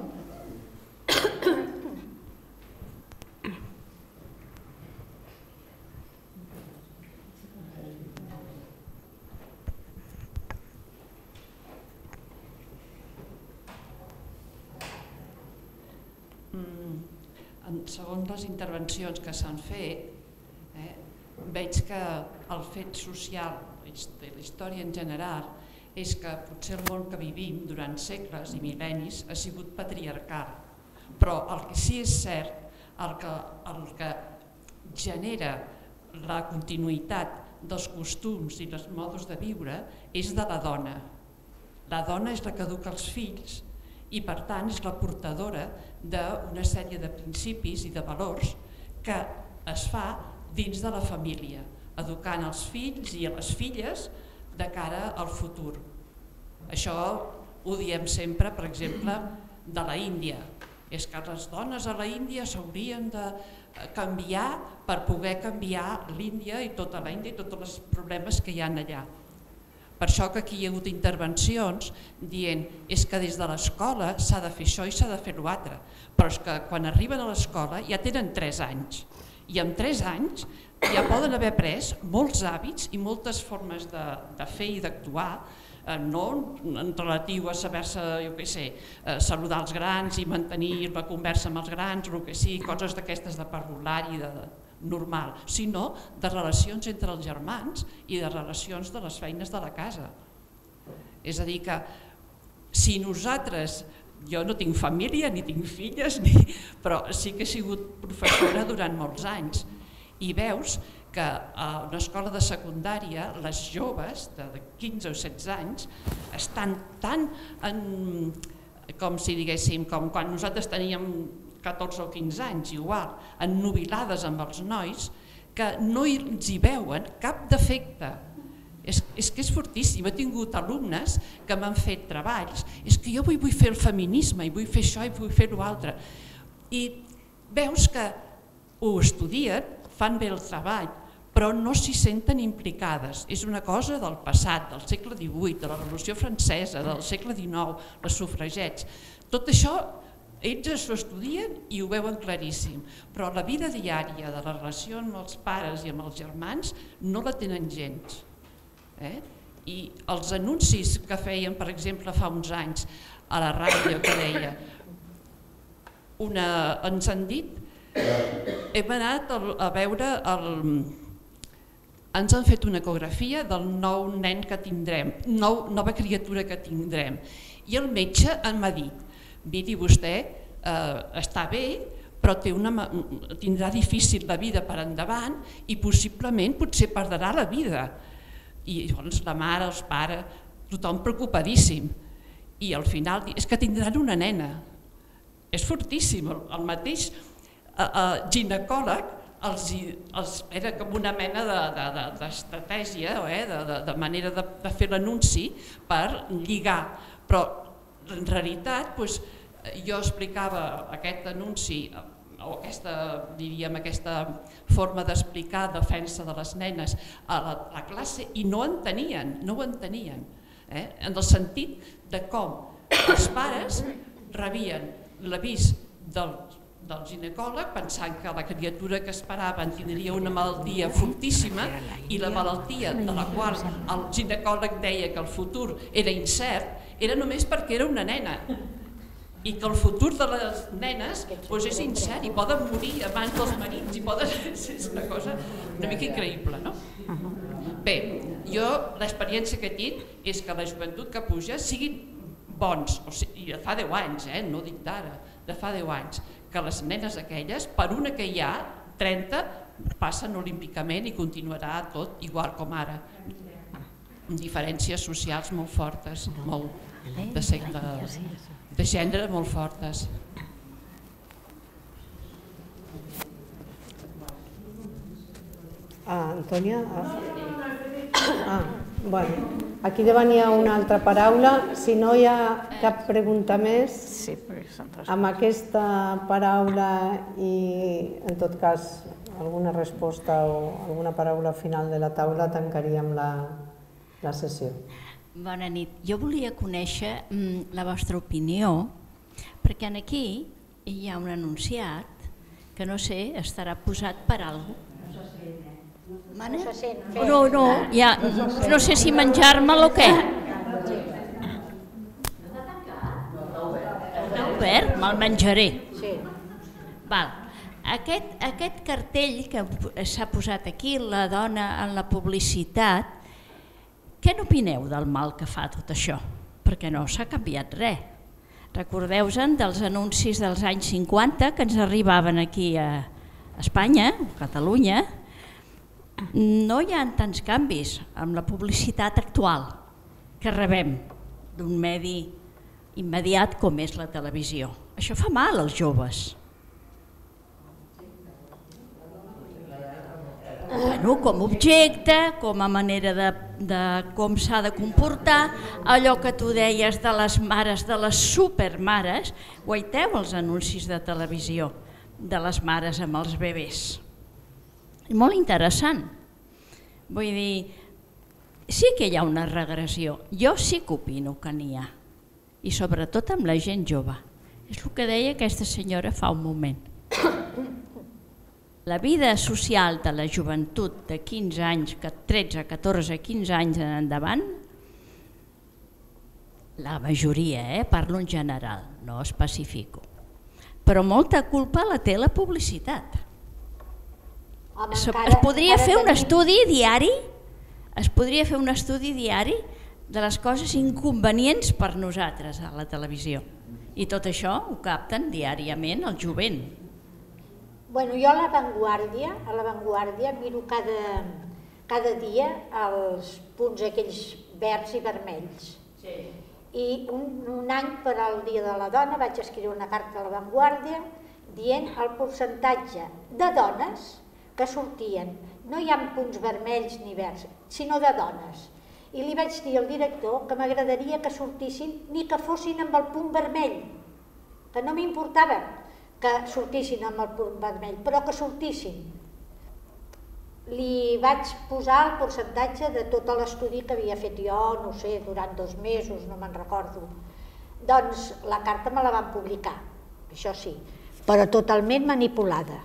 En segon segons les intervencions que s'han fet, eh, veig que el fet social de la història en general és que potser el món que vivim durant segles i mil·lennis ha sigut patriarcal, però el que sí és cert, el que, el que genera la continuïtat dels costums i els modes de viure és de la dona. La dona és la que educa els fills i per tant és la portadora d'una sèrie de principis i de valors que es fa dins de la família, educant els fills i a les filles de cara al futur. Això ho diem sempre, per exemple, de la Índia. És que les dones a la Índia s'haurien de canviar per poder canviar l'Índia i tota la Índia i tots els problemes que hi ha allà. Per això que aquí hi ha hagut intervencions dient és que des de l'escola s'ha de fer això i s'ha de fer l'altre, però és que quan arriben a l'escola ja tenen tres anys i en tres anys ja poden haver pres molts hàbits i moltes formes de, de fer i d'actuar, eh, no en relatiu a saber-se, jo què sé, eh, saludar els grans i mantenir la conversa amb els grans, o el que sigui, coses d'aquestes de parvulari, de, de normal, sinó de relacions entre els germans i de relacions de les feines de la casa. És a dir que si nosaltres, jo no tinc família ni tinc filles, ni, però sí que he sigut professora durant molts anys i veus que a una escola de secundària les joves de quinze o setze anys estan tan en, com si diguéssim, com quan nosaltres teníem catorze o quinze anys, igual, ennubilades amb els nois, que no els hi veuen cap defecte. És, és que és fortíssim. He tingut alumnes que m'han fet treballs, és que jo vull, vull fer el feminisme i vull fer això i vull fer l'altre. I veus que ho estudien, fan bé el treball, però no s'hi senten implicades. És una cosa del passat, del segle divuit, de la Revolució Francesa, del segle dinou, les sufragets. Tot això ells s'ho estudien i ho veuen claríssim, però la vida diària de la relació amb els pares i amb els germans no la tenen gens. Eh? I els anuncis que feien, per exemple, fa uns anys a la ràdio que deia una, ens han dit, hem anat a veure, el, ens han fet una ecografia del nou nen que tindrem, nou, nova criatura que tindrem, i el metge m'ha dit, miri vostè, eh, està bé, però té una, tindrà difícil la vida per endavant i possiblement potser perdrà la vida. I llavors la mare, els pares, tothom preocupadíssim. I al final és que tindran una nena. És fortíssim. El mateix eh, eh, ginecòleg els, els era com una mena d'estratègia, de, de, eh, de, de, de manera de, de fer l'anunci per lligar. Però en realitat doncs, jo explicava aquest anunci o aquesta, diríem, aquesta forma d'explicar defensa de les nenes a la, la classe i no entenien, no ho entenien, eh? En el sentit de com els pares rebien l'avís del, del ginecòleg pensant que la criatura que esperaven tindria una malaltia fortíssima i la malaltia de la qual el ginecòleg deia que el futur era incert era només perquè era una nena. I que el futur de les nenes doncs és incert i poden morir abans dels marits i poden... és una cosa una mica increïble, no? Bé, jo l'experiència que tinc és que la joventut que puja siguin bons, o sigui, i de fa deu anys, eh? No dic d'ara, de fa deu anys, que les nenes aquelles, per una que hi ha, trenta, passen olímpicament i continuarà tot igual com ara. Amb diferències socials molt fortes, molt de segle... de gènere molt fortes. Ah, Antònia? Ah, ah bueno. Aquí davant hi ha una altra paraula. Si no hi ha cap pregunta més, sí, amb aquesta paraula i, en tot cas, alguna resposta o alguna paraula final de la taula, tancaríem la, la sessió. Bona nit. Jo volia conèixer mm, la vostra opinió, perquè aquí hi ha un anunciat que no sé, estarà posat per alguna cosa. No se sent. No, no, ja, no sé si menjar-me'l o què. Està obert, me'l menjaré. Sí. Val. aquest, aquest cartell que s'ha posat aquí, la dona en la publicitat, què n'opineu del mal que fa tot això? Perquè no s'ha canviat res. Recordeu-vos dels anuncis dels anys cinquanta que ens arribaven aquí a Espanya, a Catalunya. No hi ha tants canvis amb la publicitat actual que rebem d'un medi immediat com és la televisió. Això fa mal als joves. Bueno, com a objecte, com a manera de, de com s'ha de comportar, allò que tu deies de les mares, de les supermares, guaiteu els anuncis de televisió de les mares amb els bebès. Molt interessant. Vull dir, sí que hi ha una regressió. Jo sí que opino que n'hi ha. I sobretot amb la gent jove. És el que deia aquesta senyora fa un moment. La vida social de la joventut de quinze anys, tretze, catorze, quinze anys en endavant, la majoria, eh, parlo en general, no especifico, però molta culpa la té la publicitat. Home, es, encara, es podria fer un tenim... estudi diari, es podria fer un estudi diari de les coses inconvenients per nosaltres a la televisió. I tot això ho capten diàriament el jovent. Bueno, jo a La Vanguardia, a La Vanguardia miro cada, cada dia els punts aquells verds i vermells. Sí. I un, un any per al Dia de la Dona vaig escriure una carta a La Vanguardia dient el percentatge de dones que sortien. No hi ha punts vermells ni verds, sinó de dones. I li vaig dir al director que m'agradaria que sortissin ni que fossin amb el punt vermell, que no m'importava que sortissin amb el punt vermell, però que sortissin. Li vaig posar el percentatge de tot l'estudi que havia fet jo, no sé, durant dos mesos, no me'n recordo. Doncs la carta me la van publicar, això sí, però totalment manipulada.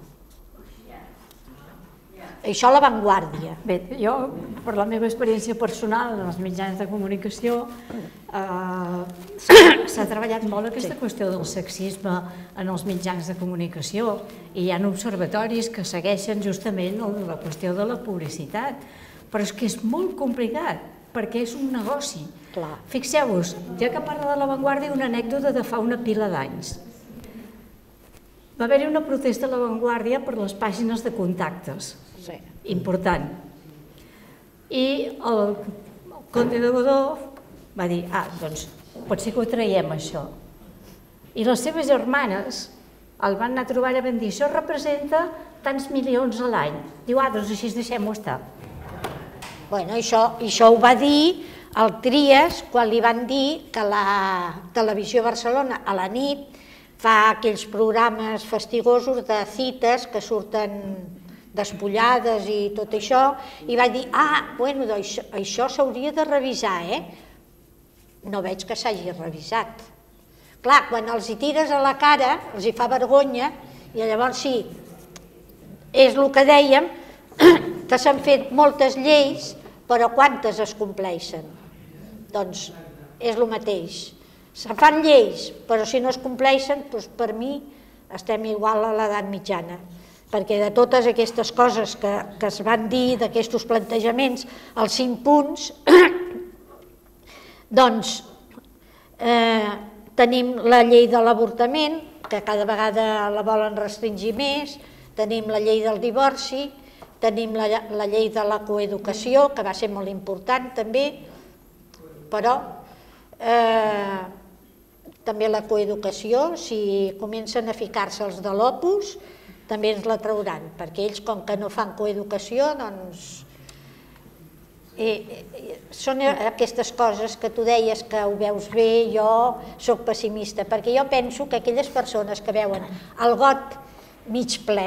Això a La Vanguardia. Bé, jo, per la meva experiència personal en els mitjans de comunicació, eh, s'ha treballat molt aquesta qüestió del sexisme en els mitjans de comunicació i hi ha observatoris que segueixen justament la qüestió de la publicitat, però és que és molt complicat perquè és un negoci. Fixeu-vos, ja que parla de La Vanguardia, una anècdota de fa una pila d'anys. Va haver-hi una protesta a La Vanguardia per les pàgines de contactes. Sí. Important. I el conde de Godó va dir, ah, doncs potser que ho traiem això. I les seves germanes el van anar a trobar i van dir, això representa tants milions a l'any. Diu, ah, doncs així deixem-ho estar. Bueno, això, això ho va dir el Trias quan li van dir que la Televisió Barcelona a la nit fa aquells programes fastigosos de cites que surten despullades i tot això, i va dir, ah, bueno, doncs això s'hauria de revisar, eh? No veig que s'hagi revisat. Clar, quan els hi tires a la cara, els hi fa vergonya, i llavors sí, és el que dèiem, que s'han fet moltes lleis, però quantes es compleixen? Doncs és el mateix. Se fan lleis, però si no es compleixen, doncs per mi estem igual a l'edat mitjana, perquè de totes aquestes coses que, que es van dir, d'aquests plantejaments, els cinc punts, doncs eh, tenim la llei de l'avortament, que cada vegada la volen restringir més, tenim la llei del divorci, tenim la, la llei de la coeducació, que va ser molt important també, però eh, també la coeducació, si comencen a ficar-se els de l'Opus, també ens la trauran, perquè ells, com que no fan coeducació, doncs... Són aquestes coses que tu deies que ho veus bé, jo sóc pessimista, perquè jo penso que aquelles persones que veuen el got mig ple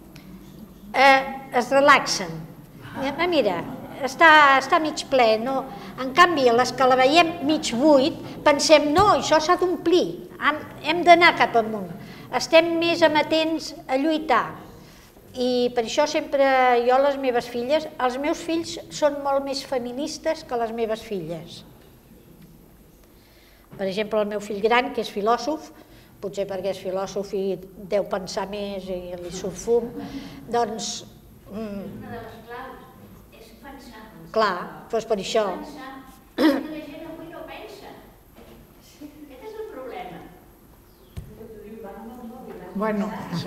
es relaxen. Mira, està mig ple, no? En canvi, les que la veiem mig buit, pensem, no, això s'ha d'omplir, hem d'anar cap amunt. Estem més amatents a lluitar i per això sempre jo, les meves filles, els meus fills són molt més feministes que les meves filles. Per exemple, el meu fill gran, que és filòsof, potser perquè és filòsof i deu pensar més i li surt fum, doncs... Una de les claus és pensar. Clar, doncs per això. Pensar. La gent avui no pensa. Aquest és el problema. Bueno, sí.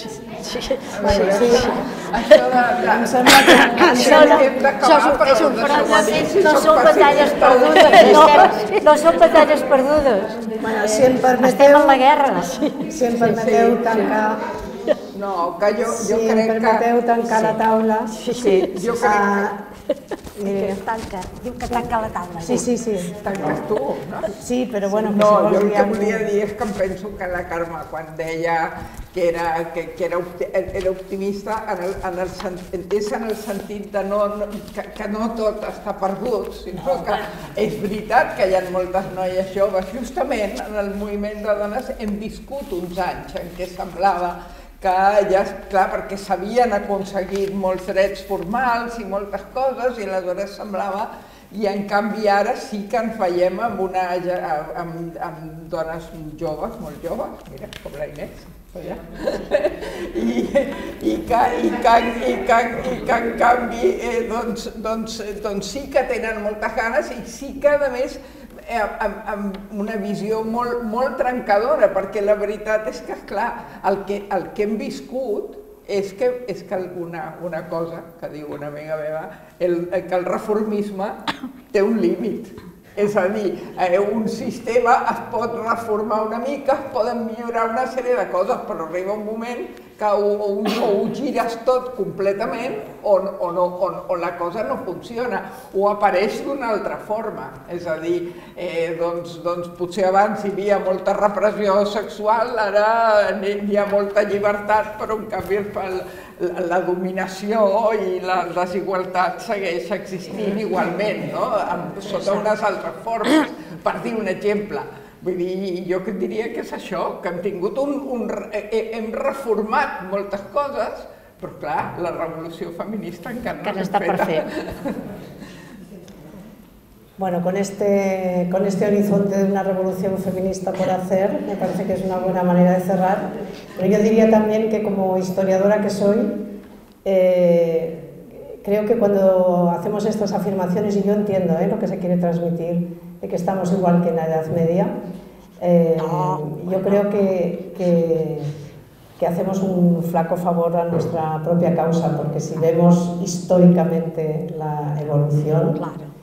Això de... Em sembla que hem d'acabar, però no són batalles perdudes. No són batalles perdudes. Si em permeteu... Estem en la guerra. Si em permeteu tancar... No, que jo, jo si crec que... Si em permeteu tancar sí. la taula... Sí, sí. Jo crec que... Que tanca, diu que tanca la taula. Sí, sí, sí. Tanques tu, no? Sí, però bueno... No, jo el que volia dir és que em penso que la Carme, quan deia que era, que, que era, era optimista, en el, en el, és en el sentit de no, que, que no tot està perdut, sinó que és veritat que hi ha moltes noies joves. Justament en el moviment de dones hem viscut uns anys en què semblava que ja, clar, perquè s'havien aconseguit molts drets formals i moltes coses i aleshores semblava, i en canvi ara sí que ens veiem amb, una, amb, amb dones joves, molt joves, mira, com la Inés, ja. I, i, que, i, que, i, que, i que en canvi eh, doncs, doncs, doncs sí que tenen moltes ganes i sí que a més Amb, amb una visió molt, molt trencadora, perquè la veritat és que, esclar, el que, el que hem viscut és que, és que una, una cosa que diu una amiga meva, el, que el reformisme té un límit. És a dir, eh, un sistema es pot reformar una mica, es poden millorar una sèrie de coses, però arriba un moment que o, o, o ho gires tot completament o, o, no, o, o la cosa no funciona, o apareix d'una altra forma. És a dir, eh, doncs, doncs potser abans hi havia molta repressió sexual, ara hi ha molta llibertat, però en canvi el, la, la dominació i la desigualtat segueix existint igualment, no? Amb, sota unes altres formes, per dir un exemple. Vull dir, jo diria que és això, que hem tingut un... un hem reformat moltes coses, però clar, la revolució feminista encara no està per fer. Bueno, con este, con este horizonte de una revolución feminista por hacer, me parece que es una buena manera de cerrar, pero yo diría también que como historiadora que soy, eh, creo que cuando hacemos estas afirmaciones, y yo entiendo eh, lo que se quiere transmitir, de que estamos igual que en la Edad Media, eh, yo creo que, que, que hacemos un flaco favor a nuestra propia causa, porque si vemos históricamente la evolución,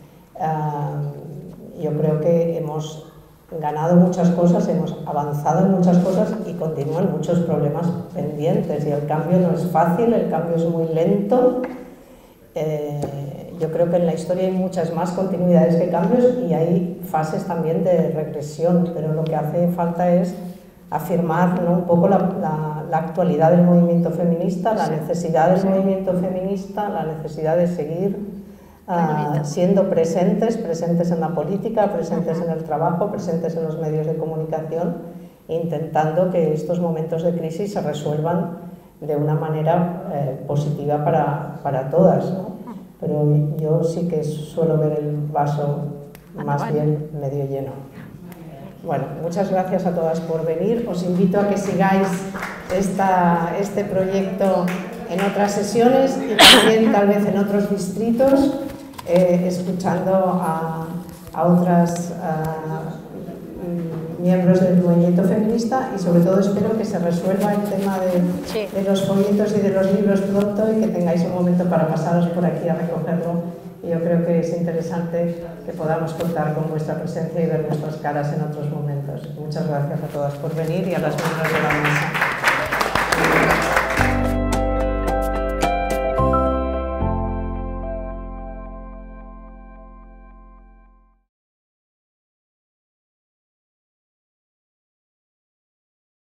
uh, yo creo que hemos ganado muchas cosas, hemos avanzado en muchas cosas y continúan muchos problemas pendientes, y el cambio no es fácil, el cambio es muy lento. Eh, yo creo que en la historia hay muchas más continuidades que cambios y hay fases también de regresión, pero lo que hace falta es afirmar, ¿no?, un poco la, la, la actualidad del movimiento feminista, la necesidad del movimiento feminista, la necesidad de seguir uh, siendo presentes, presentes en la política, presentes en el trabajo, presentes en los medios de comunicación, intentando que estos momentos de crisis se resuelvan de una manera eh, positiva para, para todas, ¿no? Pero yo sí que suelo ver el vaso más bien medio lleno. Bueno, muchas gracias a todas por venir. Os invito a que sigáis esta, este proyecto en otras sesiones y también tal vez en otros distritos, eh, escuchando a, a otras a, miembros del movimiento feminista, y sobre todo espero que se resuelva el tema de, sí. de los folletos y de los libros pronto, y que tengáis un momento para pasaros por aquí a recogerlo. Y yo creo que es interesante que podamos contar con vuestra presencia y ver nuestras caras en otros momentos. Muchas gracias a todas por venir y a las miembros de la mesa.